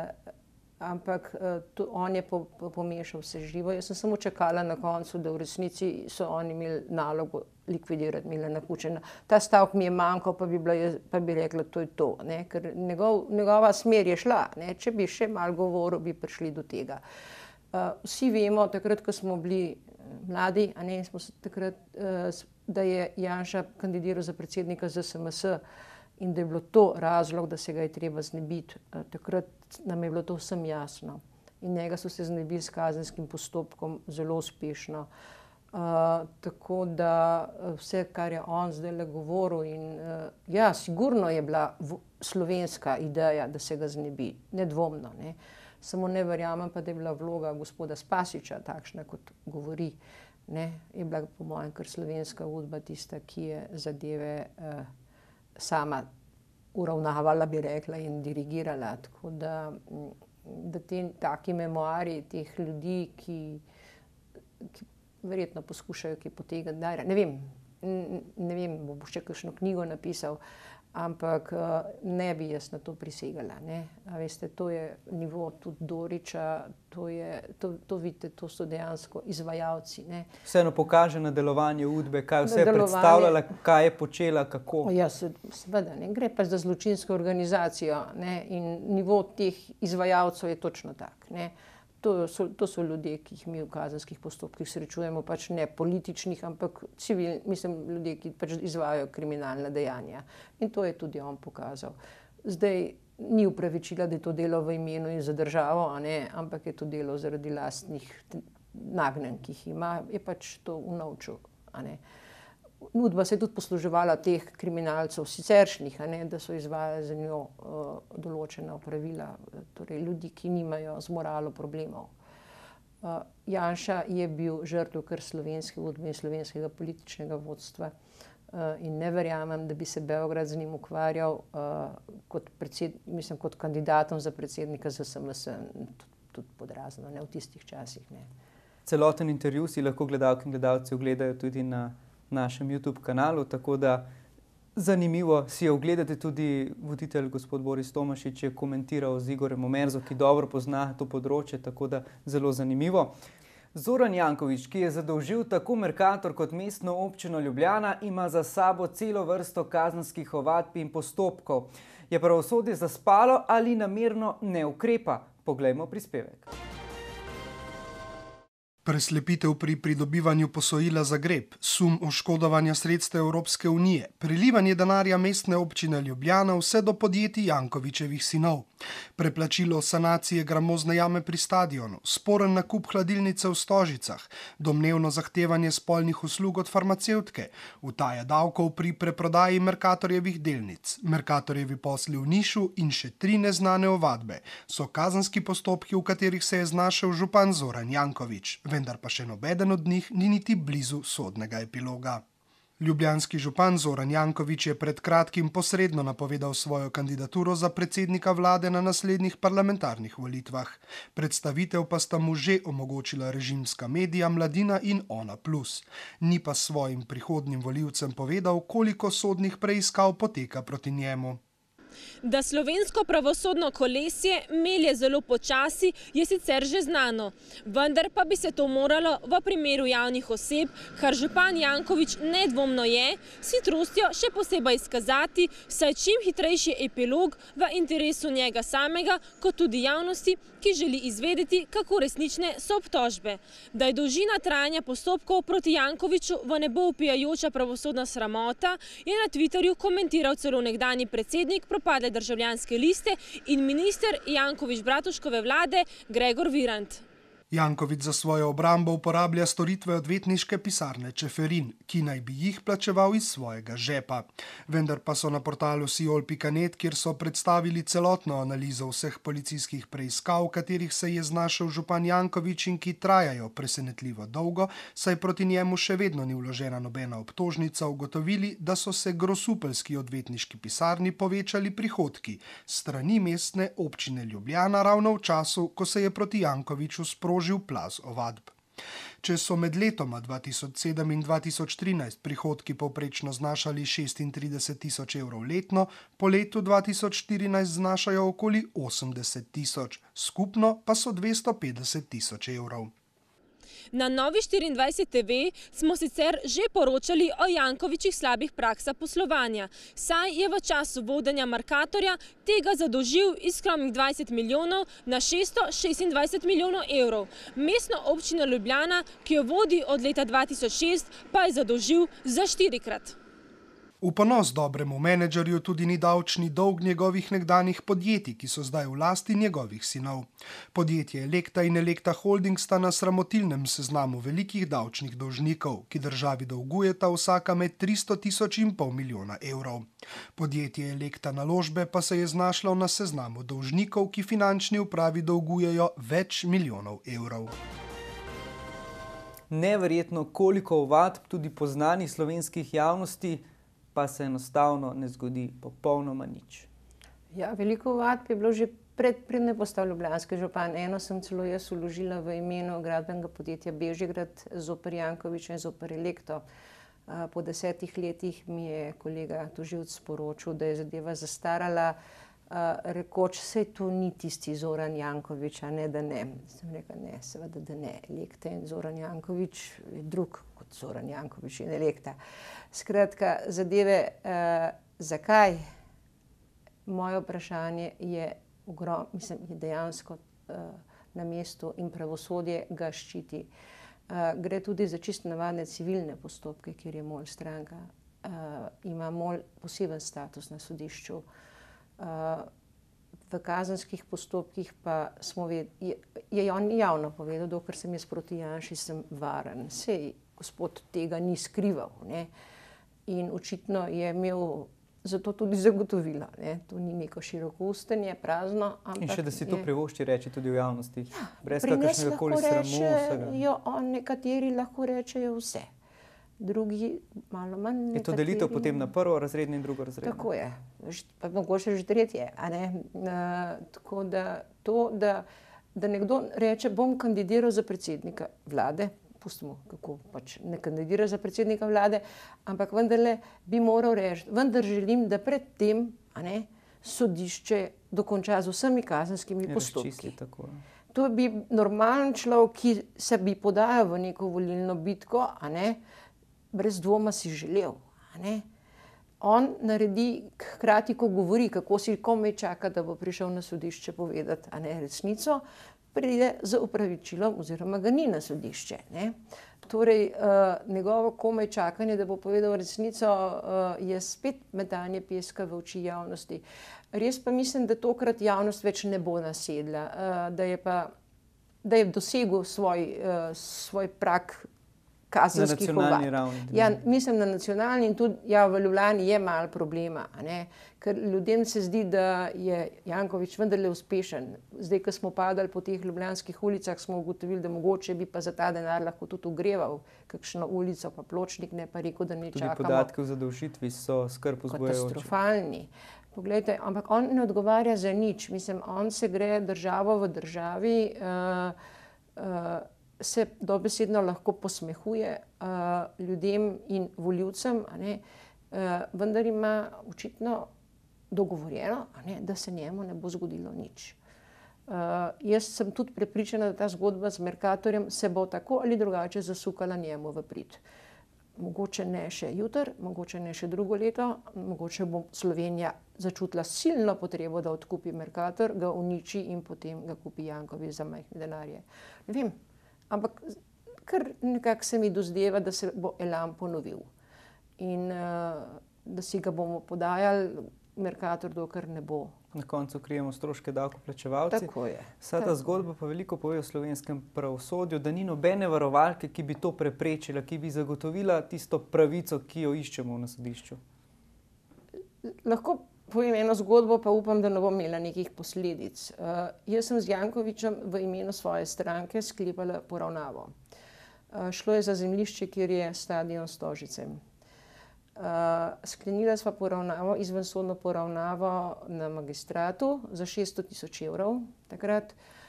Ampak on je pomešal vse živo. Jaz sem samo čakala na koncu, da v resnici so oni imeli nalogo likvidirati Milana Kučana. Ta stavek mi je manjkal, pa bi rekla, to je to, ne? Ker njegova smer je šla, ne? Če bi še malo govoril, bi prišli do tega. Vsi vemo, takrat, ko smo bili mladi, a ne, smo takrat, da je Janša kandidiral za predsednika ZSMS in da je bilo to razlog, da se ga je treba znebiti. Takrat nam je bilo to vsem jasno. In njega so se znebili s kazenskim postopkom zelo uspešno. Tako da vse, kar je on zdaj govoril, in ja, sigurno je bila slovenska ideja, da se ga znebi, nedvomno, ne. Samo ne verjamem pa, da je bila vloga gospoda Spasića takšna, kot govori. Ne, je bila po mojem kar slovenska Udba tista, ki je zadeve sama uravnavala, bi rekla, in dirigirala. Tako da taki memoarji teh ljudi, ki verjetno poskušajo kaj potegniti, ne vem, bo še kakšno knjigo napisal, ampak ne bi jaz na to prisegala, ne. A veste, to je nivo tudi Doriča, to vidite, to so dejansko izvajalci, ne. Vseeno pokaže na delovanje Udbe, kaj vse je predstavljala, kaj je počela, kako. Ja, seveda, ne, gre pa za zločinsko organizacijo, ne, in nivo teh izvajalcev je točno tak, ne. To so ljudje, ki jih mi v kazenskih postopkih srečujemo, pač ne političnih, ampak ljudje, ki pač izvajajo kriminalna dejanja. In to je tudi on pokazal. Zdaj ni upravičila, da je to delo v imenu in za državo, a ne, ampak je to delo zaradi lastnih nagnjenj, ki jih ima, je pač to unovčil, a ne. Udba se je tudi posluževala teh kriminalcev siceršnjih, a ne, da so izvajali za njo določena opravila, torej ljudi, ki nimajo z moralo problemov. Janša je bil žrtev kar slovenske Udbe in slovenskega političnega vodstva in ne verjamem, da bi se Beograd z njim ukvarjal kot kandidatom za predsednika ZSMS, tudi podrazno, ne v tistih časih, ne. Celoten intervju si lahko gledalke in gledalci ogledajo tudi na našem YouTube kanalu, tako da zanimivo si je ogledati. Tudi voditelj gospod Boris Tomašič je komentiral z Igorjem Omerzo, ki dobro pozna to področje, tako da zelo zanimivo. Zoran Janković, ki je zadolžil tako Mercator kot mestno občino Ljubljana, ima za sabo celo vrsto kazenskih ovadb in postopkov. Je pravosodje zaspalo ali namerno ne ukrepa? Poglejmo prispevek. Preslepitev pri pridobivanju posojila za greb, sum oškodovanja sredstev Evropske unije, prelivanje denarja mestne občine Ljubljana vse do podjetij Jankovićevih sinov, preplačilo sanacije gramozne jame pri stadionu, sporen nakup hladilnice v Stožicah, domnevno zahtevanje spolnih uslug od farmacevtke, utaja davkov pri preprodaji Mercatorjevih delnic, Mercatorjevi posli v Nišu in še 3 neznane ovadbe so kazenski postopki, v katerih se je znašel župan Zoran Janković. Vendar pa še nobeden od njih ni niti blizu sodnega epiloga. Ljubljanski župan Zoran Janković je pred kratkim posredno napovedal svojo kandidaturo za predsednika vlade na naslednjih parlamentarnih volitvah. Predstavitev pa sta mu že omogočila režimska medija Mladina in Ona Plus. Ni pa svojim prihodnjim volivcem povedal, koliko sodnih preiskav poteka proti njemu. Da slovensko pravosodno kolesje melje zelo počasi, je sicer že znano. Vendar pa bi se to moralo v primeru javnih oseb, kar župan Janković nedvomno je, s hitrostjo še posebej izkazati, saj čim hitrejši epilog v interesu njega samega, kot tudi javnosti, ki želi izvedeti, kako resnične so obtožbe. Da je dolžina trajanja postopkov proti Jankoviću v nebo vpijajoča pravosodna sramota, je na Twitterju komentiral celo nekdanji predsednik propadle Državljanske liste in minister Janković-Bratuškove vlade Gregor Virant. Janković za svojo obrambo uporablja storitve odvetniške pisarne Čeferin, ki naj bi jih plačeval iz svojega žepa. Vendar pa so na portalu siol.net, kjer so predstavili celotno analizo vseh policijskih preiskav, katerih se je znašel župan Janković in ki trajajo presenetljivo dolgo, saj proti njemu še vedno ni vložena nobena obtožnica, ugotovili, da so se grosupeljski odvetniški pisarni povečali prihodki strani mestne občine Ljubljana ravno v času, ko se je proti Jankoviću sprožil plaz ovadb. Če so med letoma 2007 in 2013 prihodki povprečno znašali 36 tisoč evrov letno, po letu 2014 znašajo okoli 80 tisoč, skupno pa so 250 tisoč evrov. Na Novi 24 TV smo sicer že poročali o Jankovićih slabih praksah poslovanja, saj je v času vodenja Mercatorja tega zadolžil iz skromnih 20 milijonov na 626 milijonov evrov. Mestno občino Ljubljana, ki jo vodi od leta 2006, pa je zadolžil za 4-krat. V ponos dobremu menedžerju tudi ni davčni dolg njegovih nekdanjih podjetij, ki so zdaj v lasti njegovih sinov. Podjetje Elekta in Elekta Holding sta na sramotilnem seznamu velikih davčnih dolžnikov, ki državi dolgujeta vsaka med 300 tisoč in pol milijona evrov. Podjetje Elekta Naložbe pa se je znašlo na seznamu dolžnikov, ki finančni upravi dolgujejo več milijonov evrov. Neverjetno, koliko ovadb tudi poznanih slovenskih javnosti, pa se enostavno ne zgodi popolnoma nič. Ja, veliko ovadb je bilo že preden je postal ljubljanski župan. Eno sem celo jaz vložila v imenu gradbenega podjetja Bežigrad zoper Jankovića in zoper Elekto. Po 10 letih mi je kolega tožilec sporočil, da je zadeva zastarala, rekoč, saj to ni tisti Zoran Janković, a ne da ne. Sem rekla, ne, seveda da ne. Elekta in Zoran Janković je drug kot Zoran Janković in Elekta. Skratka, zadeve, zakaj? Moje vprašanje je je dejansko na mestu in pravosodje ga ščiti. Gre tudi za čisto navadne civilne postopke, kjer je MOL stranka. Ima MOL poseben status na sodišču. V kazenskih postopkih pa je on javno povedal, dokler sem jaz proti Janši, sem varen. Sej gospod tega ni skrival, ne? In očitno je imel zato tudi zagotovila. Ne? To ni neko širokoustenje, prazno. Ampak in še da si to privošči reči tudi v javnosti, ja, brez kakršnega koli sramu vsega. Nekateri lahko rečejo vse, drugi malo manj. Je to delitev potem na prvorazredne in drugorazredne? Tako je, pa mogoče že tretje. A ne? Tako da to, da nekdo reče, bom kandidiral za predsednika vlade, pustimo, kako pač ne kandidira za predsednika vlade, ampak vendarle bi moral reči, vendar želim, da predtem sodišče dokonča z vsemi kazenskimi postopki. To bi normalen človek, ki se bi podajal v neko volilno bitko, brez dvoma si želel. On naredi hkrati, ko govori, kako si komaj čaka, da bo prišel na sodišče povedati resnico, pride za opravičilom oziroma ga ni na sodišče. Torej, njegovo komaj čakanje, da bo povedal resnico, je spet metanje peska v oči javnosti. Res pa mislim, da tokrat javnost več ne bo nasedla, da je dosegel svoj prag kazenskih ovadb. Na nacionalni ravni. Ja, mislim na nacionalni in tudi v Ljubljani je malo problema, ker ljudem se zdi, da je Janković vendarle uspešen. Zdaj, ko smo padali po teh ljubljanskih ulicah, smo ugotovili, da mogoče bi pa za ta denar lahko tudi ogreval kakšno ulico, pa pločnik, ne pa rekel, da ne čakamo. Tudi podatki o zadolžitvi so skrb vzbujajoči. Katastrofalni. Poglejte, ampak on ne odgovarja za nič. Mislim, on se gre državo v državi, se dobesedno lahko posmehuje ljudem in volivcem, vendar ima očitno dogovorjeno, da se njemu ne bo zgodilo nič. Jaz sem tudi prepričana, da ta zgodba z Mercatorjem se bo tako ali drugače zasukala njemu v prid. Mogoče ne še jutri, mogoče ne še drugo leto, mogoče bo Slovenija začutila silno potrebo, da odkupi Mercator, ga uniči in potem ga kupi Janković za majhne denarje. Ne vem, ampak kar nekako se mi dozdeva, da se bo elan ponovil. In da si ga bomo podajali Mercator, dokler ne bo. Na koncu krijemo stroške davkoplačevalci. Tako je. Vsa ta zgodba pa veliko pove o slovenskem pravosodju, da ni nobene varovalke, ki bi to preprečila, ki bi zagotovila tisto pravico, ki jo iščemo na sodišču. Lahko povem eno zgodbo, pa upam, da ne bom imela nekih posledic. Jaz sem z Jankovićem v imenu svoje stranke sklepala poravnavo. Šlo je za zemljišče, kjer je stadion Stožice. Sklenila sva poravnavo, izvensodno poravnavo na magistratu za 600 000 evrov takrat.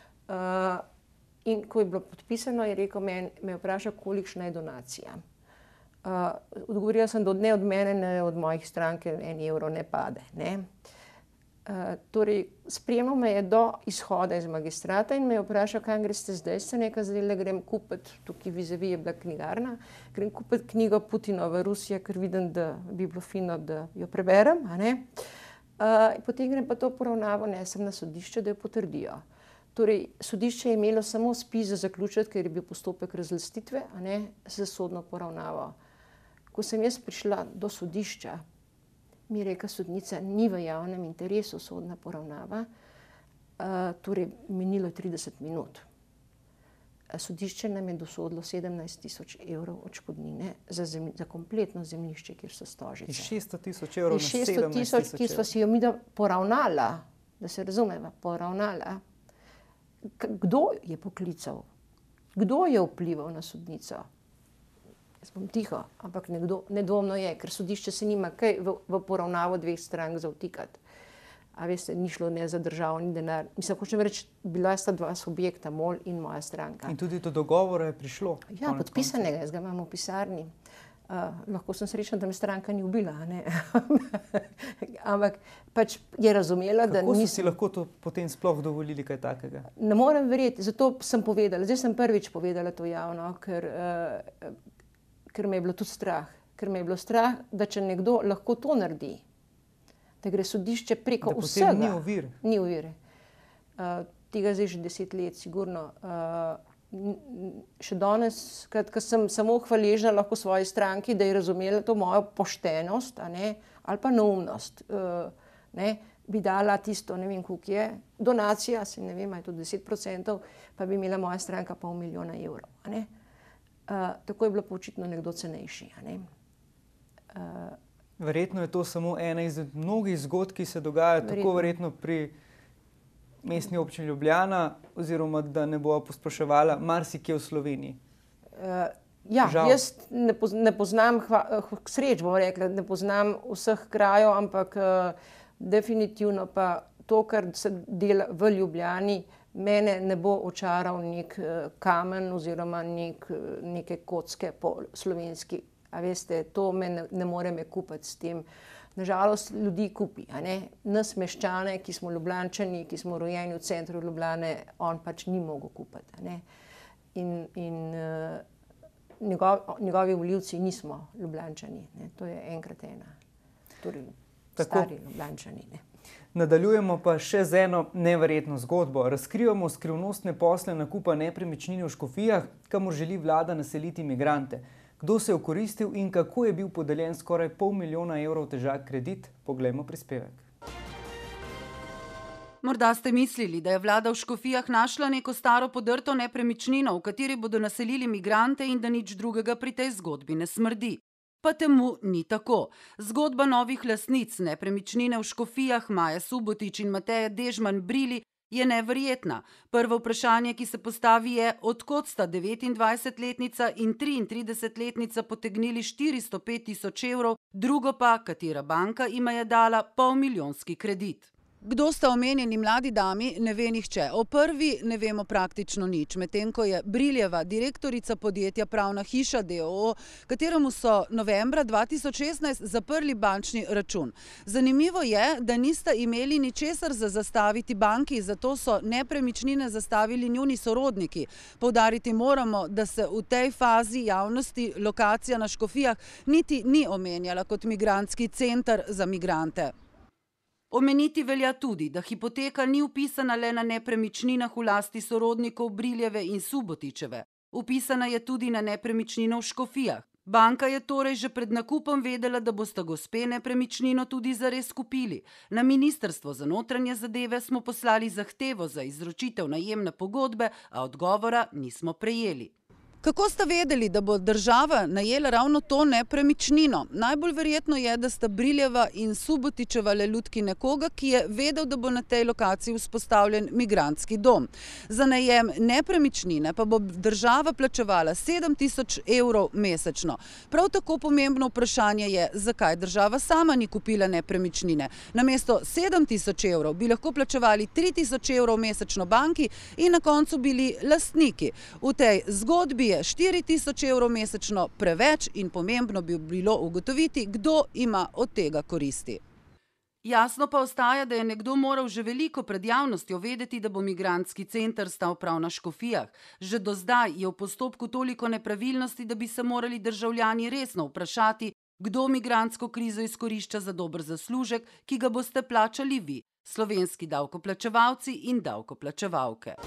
In ko je bilo podpisano, je rekel, me je vprašal, kolikšna je donacija. Odgovorila sem, da ne od mene, ne od mojih stranke 1 evro ne pade. Torej, spremljal me je do izhoda iz magistrata in me je vprašal, kam greste zdaj, se nekaj zdaj grem kupiti, tukaj vizavi je bila knjigarna, grem kupiti knjigo Putinova Rusija, ker vidim, da bi bilo fino, da jo preberem. Potem grem pa to poravnavo, nesem na sodišče, da jo potrdijo. Torej, sodišče je imelo samo spis za zaključiti, ker je bil postopek razlastitve, za sodno poravnavo. Ko sem jaz prišla do sodišča, mi je rekla sodnica, ni v javnem interesu sodna poravnava, torej minilo 30 minut. Sodišče nam je dosodilo 17 000 evrov odškodnine za kompletno zemljišče, kjer so Stožice. Iz 600 000 evrov na 17 000 evrov. Ki sva si jo mi poravnala, da se razumeva, poravnala. Kdo je poklical? Kdo je vplival na sodnico? Jaz bom tiho, ampak nedvomno je, ker sodišče se nima kaj v poravnavo dveh strank zavtikati. A veste, ni šlo ne za državni denar. Mislim, hočem reči, bila sta dva subjekta, MOL in moja stranka. In tudi do dogovora je prišlo. Ja, podpisanega, jaz ga imam v pisarni. Lahko sem srečna, da me stranka ni ubila, ampak pač je razumela, da Kako so si lahko to potem sploh dovolili kaj takega? Ne morem verjeti, zato sem povedala, zdaj sem prvič povedala to javno, ker me je bilo tudi strah. Ker me je bilo strah, da če nekdo lahko to naredi, da gre sodišče preko vsega. Da potem ni ovir. Ni ovir. Tega zdaj že 10 let, sigurno. Še danes, ko sem samo hvaležna lahko svoji stranki, da je razumela to mojo poštenost, ali pa neumnost. Bi dala tisto, ne vem, koliko je, donacija, se ne vem, je to 10%, pa bi imela moja stranka $500 000 evrov. Tako je bilo pa očitno nekdo cenejši. Verjetno je to samo ena izmed mnogih zgodb, ki se dogajajo, tako verjetno pri Mestni občini Ljubljana, oziroma da ne bo posploševala marsikje v Sloveniji. Ja, jaz ne poznam, sreč bom rekla, ne poznam vseh krajev, ampak definitivno pa to, kar se dela v Ljubljani, mene ne bo očaral nek kamen oziroma neke kocke po slovenski. A veste, to ne more me kupiti s tem. Nažalost, ljudi kupi. Nas meščane, ki smo Ljubljančani, ki smo rojeni v centru Ljubljane, on pač ni mogel kupiti. In njegovi volivci nismo Ljubljančani. To je enkrat ena. Torej, stari Ljubljančani. Nadaljujemo pa še z eno neverjetno zgodbo. Razkrivamo skrivnostne posle nakupa nepremičnine v Škofijah, kamor želi vlada naseliti migrante. Kdo se je okoristil in kako je bil podeljen skoraj $500 000 težak kredit? Poglejmo prispevek. Morda ste mislili, da je vlada v Škofijah našla neko staro podrto nepremičnino, v kateri bodo naselili migrante in da nič drugega pri tej zgodbi ne smrdi. Pa temu ni tako. Zgodba novih lastnic nepremičnine v Škofijah Maje Subotič in Mateje Dežman Brili je neverjetna. Prvo vprašanje, ki se postavi, je, od kod sta 29-letnica in 33-letnica potegnili 405 000 evrov, drugo pa, katera banka jima je dala polmilijonski kredit. Kdo sta omenjeni mladi dami, ne ve nihče. O prvi ne vemo praktično nič, medtem ko je Briljeva direktorica podjetja Pravna hiša d.o.o., kateremu so novembra 2016 zaprli bančni račun. Zanimivo je, da nista imeli ničesar za zastaviti banki, zato so nepremičnine zastavili njuni sorodniki. Poudariti moramo, da se v tej fazi javnosti lokacija na Škofijah niti ni omenjala kot migrantski center za migrante. Omeniti velja tudi, da hipoteka ni vpisana le na nepremičninah v lasti sorodnikov Briljeve in Subotičeve. Vpisana je tudi na nepremičnino v Škofijah. Banka je torej že pred nakupom vedela, da bosta gospe nepremičnino tudi zares kupili. Na Ministrstvo za notranje zadeve smo poslali zahtevo za izročitev najemne pogodbe, a odgovora nismo prejeli. Kako sta vedeli, da bo država najela ravno to nepremičnino? Najbolj verjetno je, da sta Briljeva in Subotičeva le lutki nekoga, ki je vedel, da bo na tej lokaciji vzpostavljen migrantski dom. Za najem nepremičnine pa bo država plačevala 7 000 evrov mesečno. Prav tako pomembno vprašanje je, zakaj država sama ni kupila nepremičnine. Namesto 7 000 evrov bi lahko plačevali 3 000 evrov mesečno banki in na koncu bili lastniki. V tej zgodbi 4 000 evrov mesečno preveč in pomembno bi bilo ugotoviti, kdo ima od tega koristi. Jasno pa ostaja, da je nekdo moral že veliko pred javnostjo vedeti, da bo migrantski center stal prav na Škofijah. Že do zdaj je v postopku toliko nepravilnosti, da bi se morali državljani resno vprašati, kdo migrantsko krizo izkorišča za dober zaslužek, ki ga boste plačali vi, slovenski davkoplačevalci in davkoplačevalke.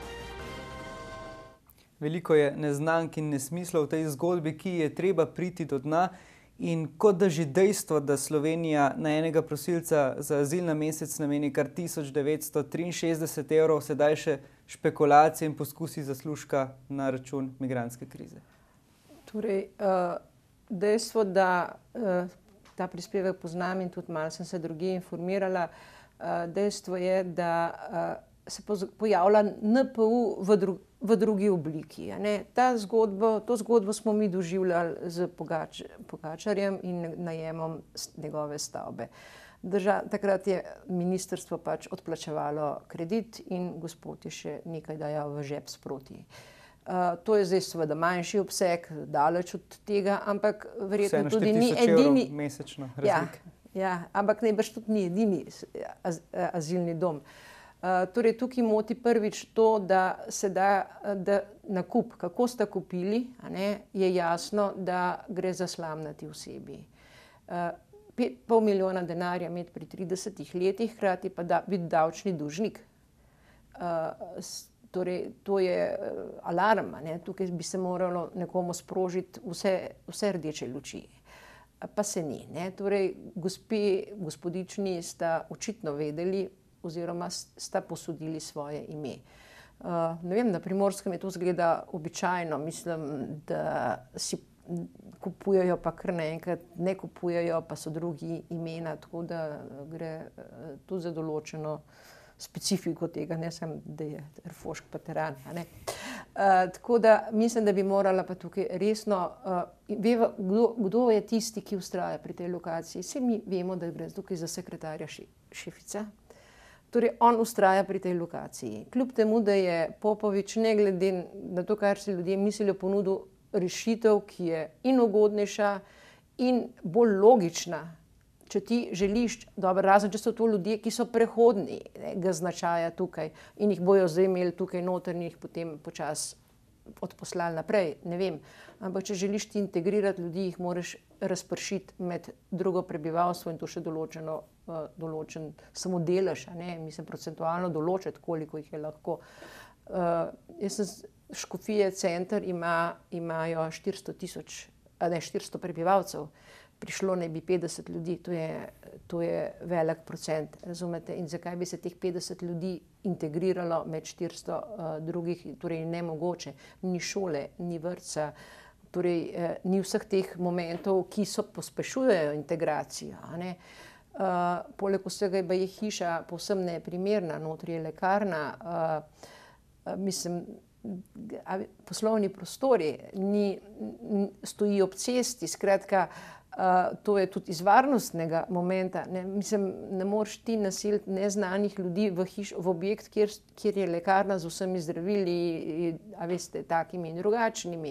Veliko je neznank in nesmislov v tej zgodbi, ki je treba priti do dna, in kot da že dejstvo, da Slovenija na enega prosilca za azil na mesec nameni kar 1963 evrov, sedaj še špekulacije in poskusi zaslužka na račun migrantske krize. Torej, dejstvo, da ta prispevek poznam in tudi malo sem se drugje informirala, dejstvo je, da se pojavlja NPU v drugi obliki. To zgodbo smo mi doživljali z Pogačarjem in najemom njegove stavbe. Takrat je ministrstvo pač odplačevalo kredit in gospod je še nekaj dajal v žep sproti. To je zdaj seveda manjši obseg, daleč od tega, ampak verjetno tudi ni edini mesečno razlik. Ja, ampak najbrž tudi ni edini azilni dom. Torej, tukaj moti prvič to, da se da nakup, kako sta kupili, je jasno, da gre za slamnati osebi. 5,5 milijona denarja imeti pri 30 letih, hkrati pa biti davčni dolžnik. Torej, to je alarm, tukaj bi se moralo nekomu sprožiti vse rdeče luči. Pa se ni. Torej, gospodični sta očitno vedeli, oziroma sta posodili svoje ime. Ne vem, na Primorskem je to zgleda običajno, mislim, da si kupujejo pa kar naenkrat, ne kupujejo pa so drugi imena, tako da gre tudi za določeno specifiko tega, ne samo, da je Erfošk pa Teran. Tako da mislim, da bi morala pa tukaj resno, kdo je tisti, ki vztraja pri tej lokaciji. Vsi mi vemo, da gre tukaj za sekretarja Šefica. Torej, on vztraja pri tej lokaciji. Kljub temu, da je Popovič ne glede na to, kar si ljudje mislijo, ponudil rešitev, ki je in ugodnejša in bolj logična. Če ti želiš, dobro, razen če so to ljudje, ki so prehodnega značaja tukaj in jih bojo zdaj imeli tukaj noter in jih potem počasi odposlali naprej, ne vem. Ampak če želiš ti integrirati ljudi, jih moraš razpršiti med drugo prebivalstvo in to še določen samo delež, mislim, procentualno določiti, koliko jih je lahko. Škofije center imajo 400 prebivalcev. prišlo naj bi 50 ljudi, to je velik procent, razumete, in zakaj bi se teh 50 ljudi integriralo med 400 drugih, torej nemogoče, ni šole, ni vrtca, torej ni vseh teh momentov, ki pospešujejo integracijo, a ne. Poleg vsega je hiša povsem neprimerna, notri je lekarna, mislim, poslovni prostori, stoji ob cesti, skratka, to je tudi iz varnostnega momenta, ne, mislim, ne moreš ti naseliti neznanih ljudi v objekt, kjer je lekarna z vsemi zdravili, a veste, takimi in drugačnimi.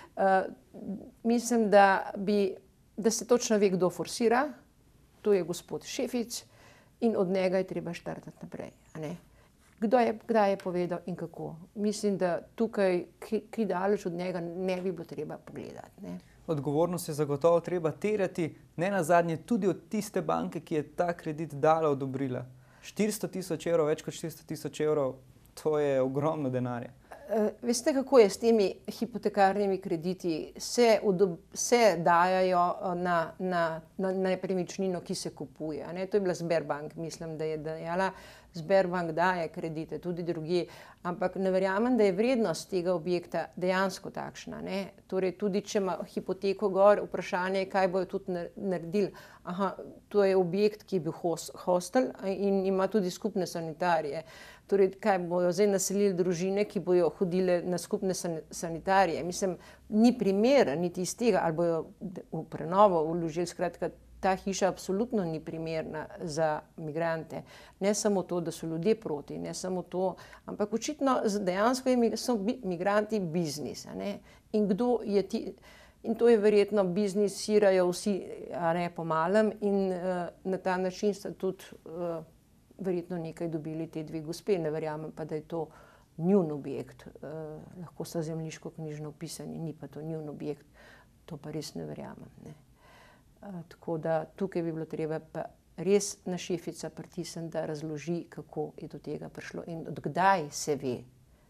Mislim, da se točno ve, kdo forsira, to je gospod Šefic in od njega je treba štartati naprej, a ne. Kdaj je povedal in kako. Mislim, da tukaj kaj daleč od njega ne bi bilo treba pogledati, ne. Odgovornost je zagotovo treba terjati, ne nazadnje tudi od tiste banke, ki je ta kredit dala, odobrila. 400 000 evrov, več kot 400 000 evrov, to je ogromno denarja. Veste, kako je s temi hipotekarnimi krediti? Se dajajo na nepremičnino, ki se kupuje. Ne? To je bila Sberbank, mislim, da je dajala. Sberbank daje kredite, tudi drugi, ampak ne verjamem, da je vrednost tega objekta dejansko takšna. Ne? Torej, tudi če ima hipoteko gor, vprašanje je, kaj bojo tudi naredili. Aha, to je objekt, ki je bil hostel in ima tudi skupne sanitarije. Torej, kaj bojo zdaj naselili družine, ki bojo hodile na skupne sanitarije. Mislim, ni primera niti iz tega, ali bojo v prenovo vložili, skratka, ta hiša absolutno ni primerna za migrante. Ne samo to, da so ljudje proti, ne samo to, ampak očitno dejansko so migranti biznis. A ne? In kdo je ti... In to je verjetno biznisirajo vsi, a ne, po malem, in na ta način sta tudi verjetno nekaj dobili te dve gospe. Ne verjamem pa, da je to njun objekt. Lahko sta zemljiško-knjižno vpisani, ni pa to njun objekt. To pa res ne verjamem. Ne. Tako da tukaj bi bilo treba pa res na Šefica pritisniti, da razloži, kako je do tega prišlo in odkdaj se ve,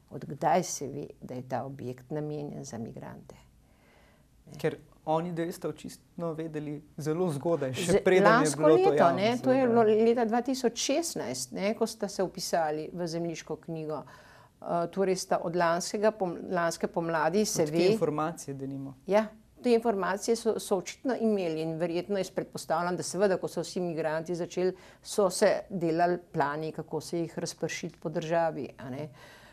da je ta objekt namenjen za migrante. Ne. Ker oni sta očitno vedeli zelo zgodaj, še preden je bilo to javno. Ne, to je bilo leta 2016, ne, ko sta se vpisali v zemljiško knjigo. Torej sta od lanske pomladi se ve... Od te informacije, denimo. Ja, te informacije so očitno imeli in verjetno jaz predpostavljam, da seveda, ko so vsi migranti začeli, so se delali plani, kako se jih razpršiti po državi. A ne.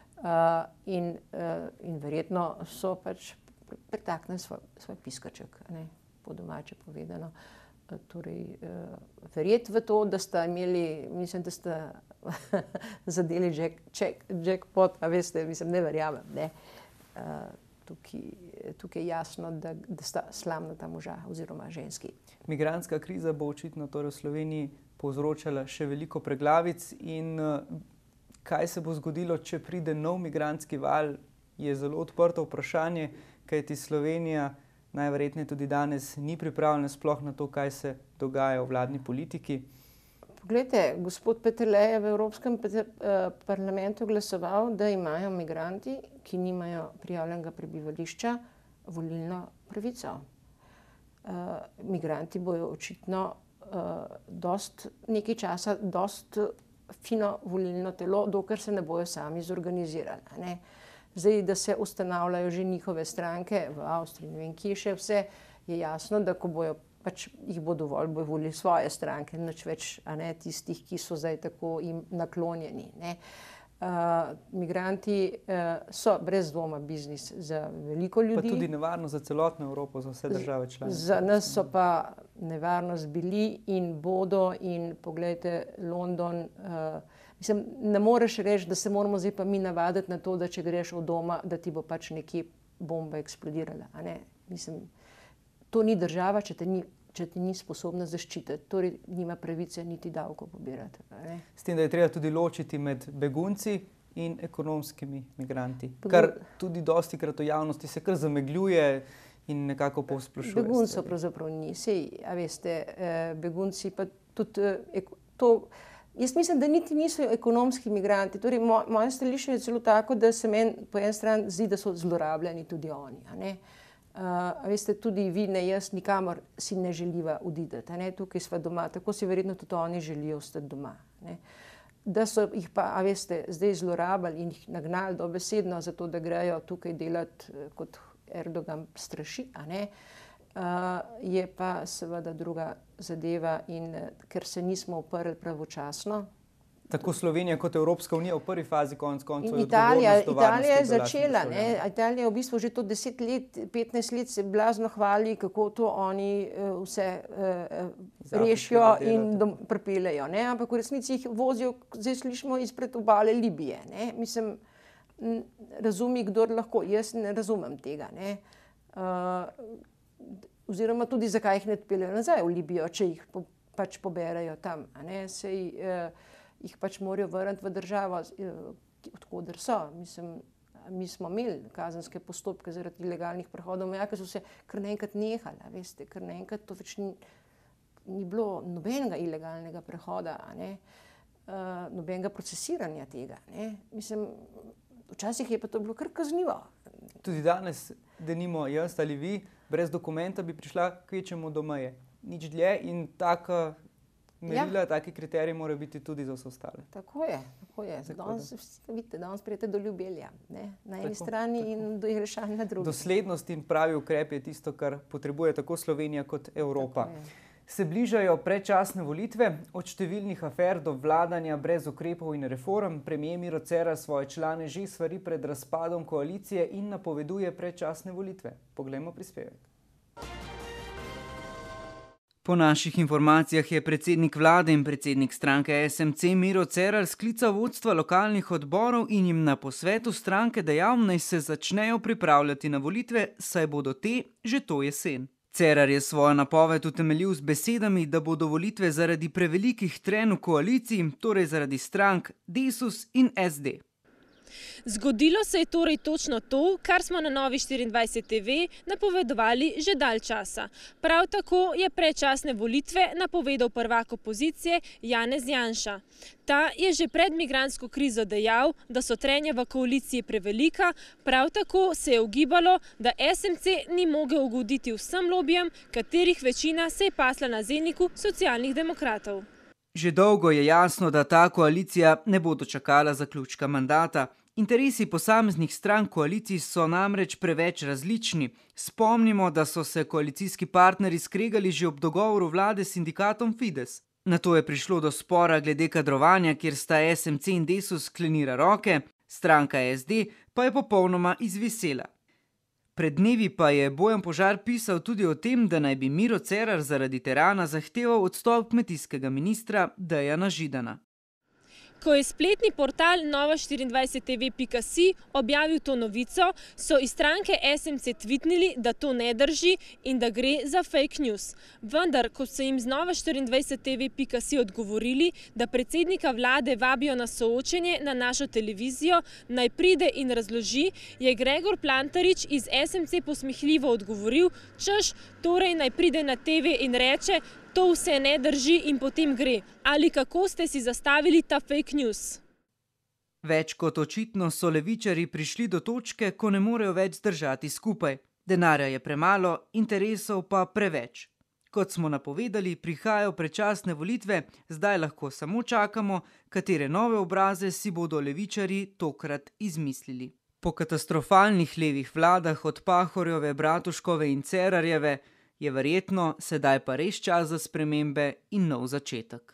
In verjetno so pač pretaknili svoj piskaček, ne, po domače povedano. Torej, verjeti v to, da sta imeli, mislim, da sta zadeli jackpot, a veste, mislim, ne verjamem, ne. Tukaj je jasno, da sta slamnata moža oziroma ženski. Migrantska kriza bo očitno torej v Sloveniji povzročala še veliko preglavic in kaj se bo zgodilo, če pride nov migrantski val, je zelo odprto vprašanje, kajti Slovenija najverjetneje tudi danes ni pripravljena sploh na to, kaj se dogaja v vladni politiki. Poglejte, gospod Peterle je v Evropskem parlamentu glasoval, da imajo migranti, ki nimajo prijavljenega prebivališča, volilno pravico. Migranti bojo očitno nekaj časa dost fino volilno telo, dokler se ne bojo sami zorganizirali. Ne? Zdaj, da se ustanavljajo že njihove stranke v Avstriji, ne vem, kje še vse, je jasno, da ko bojo pač jih bo dovolj, bojo volili svoje stranke, nič več, a ne, tistih, ki so zdaj tako jim naklonjeni. Ne. Migranti so brez dvoma biznis za veliko ljudi. Pa tudi nevarno za celotno Evropo, za vse države članice. Za nas so pa nevarnost bili in bodo in poglejte, London, mislim, ne moreš reči, da se moramo zdaj pa mi navaditi na to, da če greš od doma, da ti bo pač nekje bomba eksplodirala. A ne? Mislim, to ni država, če te ni sposobna zaščititi. Torej nima pravice niti davko pobirati. Ne? S tem, da je treba tudi ločiti med begunci in ekonomskimi migranti. Kar tudi dostikrat v javnosti se kar zamegljuje in nekako povsplošuje. Beguncev pravzaprav ni. Sej, a veste, begunci pa tudi to... Jaz mislim, da niti niso ekonomski migranti. Torej, moje stališče je celo tako, da se meni po eni strani zdi, da so zlorabljeni tudi oni. A ne? Veste, tudi vi, ne jaz, nikamor si ne želiva odideti. Tukaj sva doma, tako si verjetno tudi oni želijo ostati doma. Da so jih pa, veste, zdaj zlorabili in jih nagnali dobesedno za to, da grejo tukaj delati, kot Erdogan straši, je pa seveda druga zadeva in ker se nismo uprli pravočasno. Tako Slovenija kot Evropska unija v prvi fazi konec koncev je Italija je začela, državljanov. Italija je v bistvu že to 10 let, 15 let se blazno hvali, kako to oni vse rešijo in pripeljejo. Ampak v resnici jih vozijo, zdaj slišimo, izpred obale Libije. Mislim, razumi, kdor lahko, jaz ne razumem tega. Oziroma tudi, zakaj jih ne odpeljejo nazaj v Libijo, če jih pač poberajo tam. Sej jih pač morajo vrniti v državo, odkoder so. Mislim, mi smo imeli kazenske postopke zaradi ilegalnih prehodov meja, ki so se kar naenkrat nehali, veste, kar naenkrat to več ni bilo nobenega ilegalnega prehoda, nobenega procesiranja tega. Mislim, včasih je pa to bilo kar kaznivo. Tudi danes, denimo jaz ali vi, brez dokumenta bi prišla kvečemu do meje. Nič dlje in taka merila, taki kriteriji morajo biti tudi za vse ostale. Tako je. Vidite, danes prijete do Ljubelja, na eni strani in do Jelšana na drugi. Doslednost in pravi ukrep je tisto, kar potrebuje tako Slovenija kot Evropa. Se bližajo predčasne volitve, od številnih afer do vladanja brez ukrepov in reform. Premier Miro Cerar svoje člane že svari pred razpadom koalicije in napoveduje predčasne volitve. Poglejmo prispevek. Po naših informacijah je predsednik vlade in predsednik stranke SMC Miro Cerar sklical vodstva lokalnih odborov in jim na posvetu stranke dejal, naj se začnejo pripravljati na volitve, saj bodo te že to jesen. Cerar je svojo napoved utemeljil z besedami, da bodo volitve zaradi prevelikih trenj v koaliciji, torej zaradi strank Desus in SD. Zgodilo se je torej točno to, kar smo na Novi 24 TV napovedovali že dalj časa. Prav tako je predčasne volitve napovedal prvak opozicije Janez Janša. Ta je že pred migrantsko krizo dejal, da so trenja v koaliciji prevelika, prav tako se je ugibalo, da SMC ni mogel ugoditi vsem lobijem, katerih večina se je pasla na zelniku socialnih demokratov. Že dolgo je jasno, da ta koalicija ne bo dočakala zaključka mandata. Interesi posameznih strank koalicij so namreč preveč različni. Spomnimo, da so se koalicijski partnerji skregali že ob dogovoru vlade s sindikatom Fides. Nato je prišlo do spora glede kadrovanja, kjer sta SMC in Desus sklenila roke, stranka SD pa je popolnoma izvisela. Pred dnevi pa je Bojan Požar pisal tudi o tem, da naj bi Miro Cerar zaradi terana zahteval odstop kmetijskega ministra Dejana Židana. Ko je spletni portal nova24tv.si objavil to novico, so iz stranke SMC tvitnili, da to ne drži in da gre za fake news. Vendar, ko so jim z nova24tv.si odgovorili, da predsednika vlade vabijo na soočenje na našo televizijo, naj pride in razloži, je Gregor Plantarič iz SMC posmehljivo odgovoril, češ, torej naj pride na TV in reče, to vse ne drži in potem gre. Ali kako ste si zastavili ta fake news? Več kot očitno so levičarji prišli do točke, ko ne morejo več zdržati skupaj. Denarja je premalo, interesov pa preveč. Kot smo napovedali, prihajajo predčasne volitve, zdaj lahko samo čakamo, katere nove obraze si bodo levičarji tokrat izmislili. Po katastrofalnih levih vladah od Pahorjeve, Bratuškove in Cerarjeve je verjetno sedaj pa res čas za spremembe in nov začetek.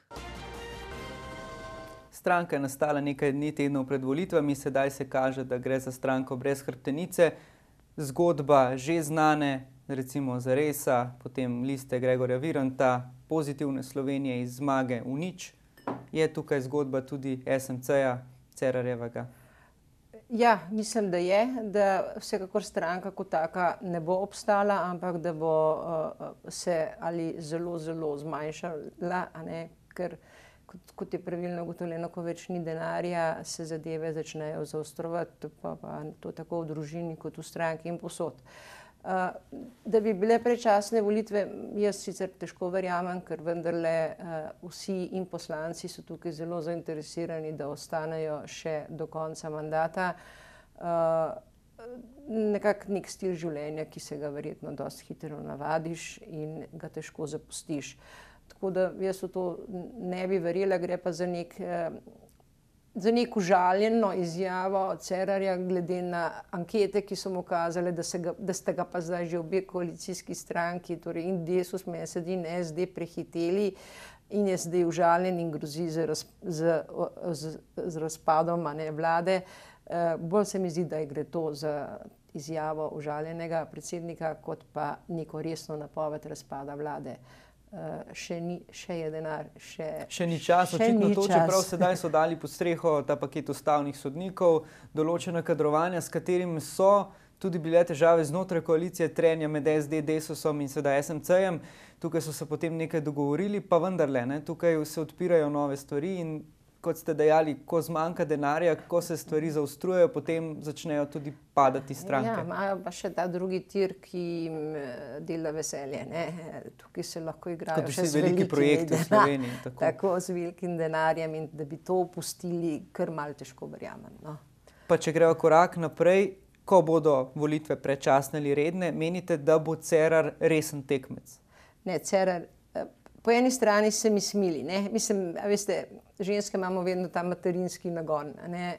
Stranka je nastala nekaj dni tednov pred volitvami, sedaj se kaže, da gre za stranko brez hrbtenice. Zgodba že znane, recimo Zaresa, potem liste Gregorja Viranta, Pozitivne Slovenije iz zmage v nič. Je tukaj zgodba tudi SMC-ja, Cerarjevega? Ja, mislim, da je, da vsekakor stranka kot taka ne bo obstala, ampak da bo se ali zelo, zelo zmanjšala, ker kot je pravilno ugotovljeno, ko več ni denarja, se zadeve začnejo zaostrovati, pa to tako v družini kot v stranki in posod. Da bi bile predčasne volitve, jaz sicer težko verjamem, ker vendarle vsi in poslanci so tukaj zelo zainteresirani, da ostanejo še do konca mandata. nekako nek stil življenja, ki se ga verjetno dosti hitro navadiš in ga težko zapustiš. Tako da jaz v to ne bi verjela, gre pa za za neko užaljeno izjavo Cerarja glede na ankete, ki so mu kazale, da sta ga pa zdaj že obe koalicijski stranki, torej in Desus, MSD in SD prehiteli in je zdaj užaljen in grozi z razpadom vlade. Bolj se mi zdi, da gre to za izjavo užaljenega predsednika, kot pa neko resno napoved razpada vlade. Še je denar, še ni čas, očitno to, čeprav sedaj so dali pod streho ta paket ustavnih sodnikov, določena kadrovanja, s katerim so tudi bile težave znotraj koalicije, trenja med SD, Desusom in sedaj SMC-jem. Tukaj so se potem nekaj dogovorili, pa vendarle, tukaj se odpirajo nove stvari in kot ste dejali, ko zmanjka denarja, ko se stvari zaostrujejo, potem začnejo tudi padati stranke. Ja, imajo pa še ta drugi tir, ki jim dela veselje. Tukaj se lahko igrajo še z veliki projekti v Sloveniji. Tako z velikim denarjem in da bi to opustili, kar malo težko verjamem. Pa če grejo korak naprej, ko bodo volitve predčasne ali redne, menite, da bo Cerar resen tekmec? Ne, Cerar, po eni strani se mi smili. Mislim, veste, ženske imamo vedno ta materinski nagon.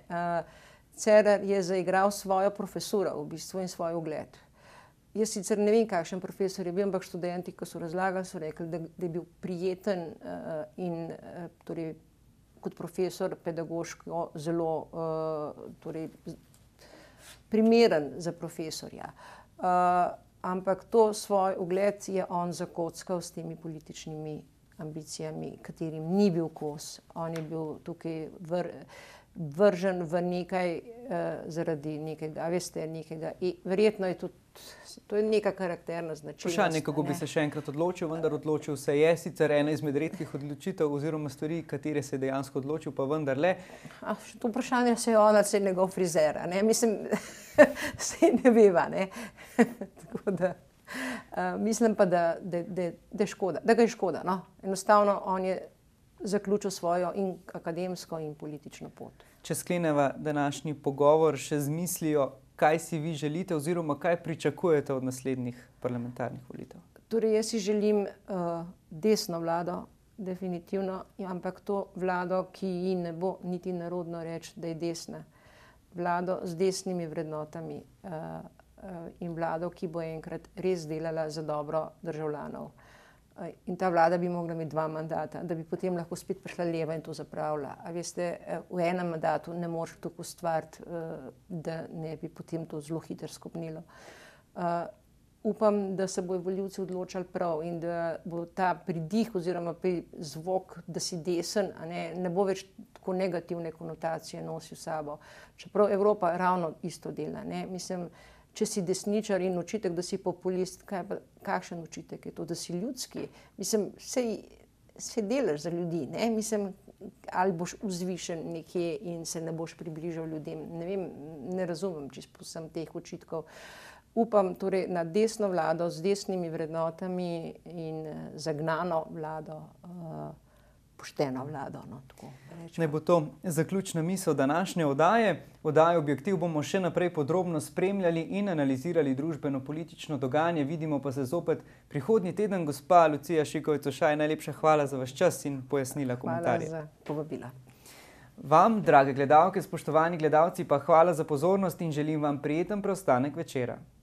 Cerar je zaigral svojo profesuro v bistvu in svoj ugled. Jaz sicer ne vem, kakšen profesor je bil, ampak študenti, ko so razlagali, so rekli, da je bil prijeten in torej, kot profesor pedagoško zelo torej, primeren za profesorja. Ampak to svoj ugled je on zakockal s temi političnimi ambicijami, katerim ni bil kos. On je bil tukaj vržen v nekaj zaradi nekega, veste, nekega. Verjetno je tudi, to je neka karakterna značilnost. Vprašanje, kako bi se še enkrat odločil, vendar odločil se je, sicer ena izmed redkih odločitev oziroma stvari, katere se je dejansko odločil, pa vendarle. To vprašanje se je ona, se je njegov frizer, mislim, se ne veva, tako da mislim pa, da ga je škoda, Enostavno on je zaključil svojo in akademsko in politično pot. Če skleneva današnji pogovor še z mislijo, kaj si vi želite oziroma kaj pričakujete od naslednjih parlamentarnih volitev? Torej, jaz si želim desno vlado, definitivno, ampak to vlado, ki ji ne bo niti nerodno reči, da je desna. Vlado z desnimi vrednotami in vlado, ki bo enkrat res delala za dobro državljanov. In ta vlada bi mogla imeti 2 mandata, da bi potem lahko spet prišla leva in to zapravila. A veste, v enem mandatu ne moreš tako ustvariti, da ne bi potem to zelo hitro skopnilo. Upam, da se bodo volivci odločali prav in da bo ta pridih oziroma zvok, da si desen, ne bo več tako negativne konotacije nosil sabo. Čeprav Evropa ravno isto dela. Mislim, če si desničar in očitek, da si populist, kakšen očitek je to, da si ljudski? Mislim, sej delaš za ljudi, Mislim, ali boš vzvišen nekje in se ne boš približal ljudem. Ne vem, ne razumem čisto vsem teh očitkov. Upam torej na desno vlado z desnimi vrednotami in zagnano vlado, pošteno vlado. Naj bo to zaključna misel današnje oddaje. Oddajo Objektiv bomo še naprej podrobno spremljali in analizirali družbeno-politično dogajanje. Vidimo pa se zopet prihodnji teden. Gospa Lucija Šikovic-Ošaj, najlepša hvala za vaš čas in pojasnila komentarje. Hvala za povabila. Vam, drage gledalke, spoštovani gledalci, pa hvala za pozornost in želim vam prijeten preostanek večera.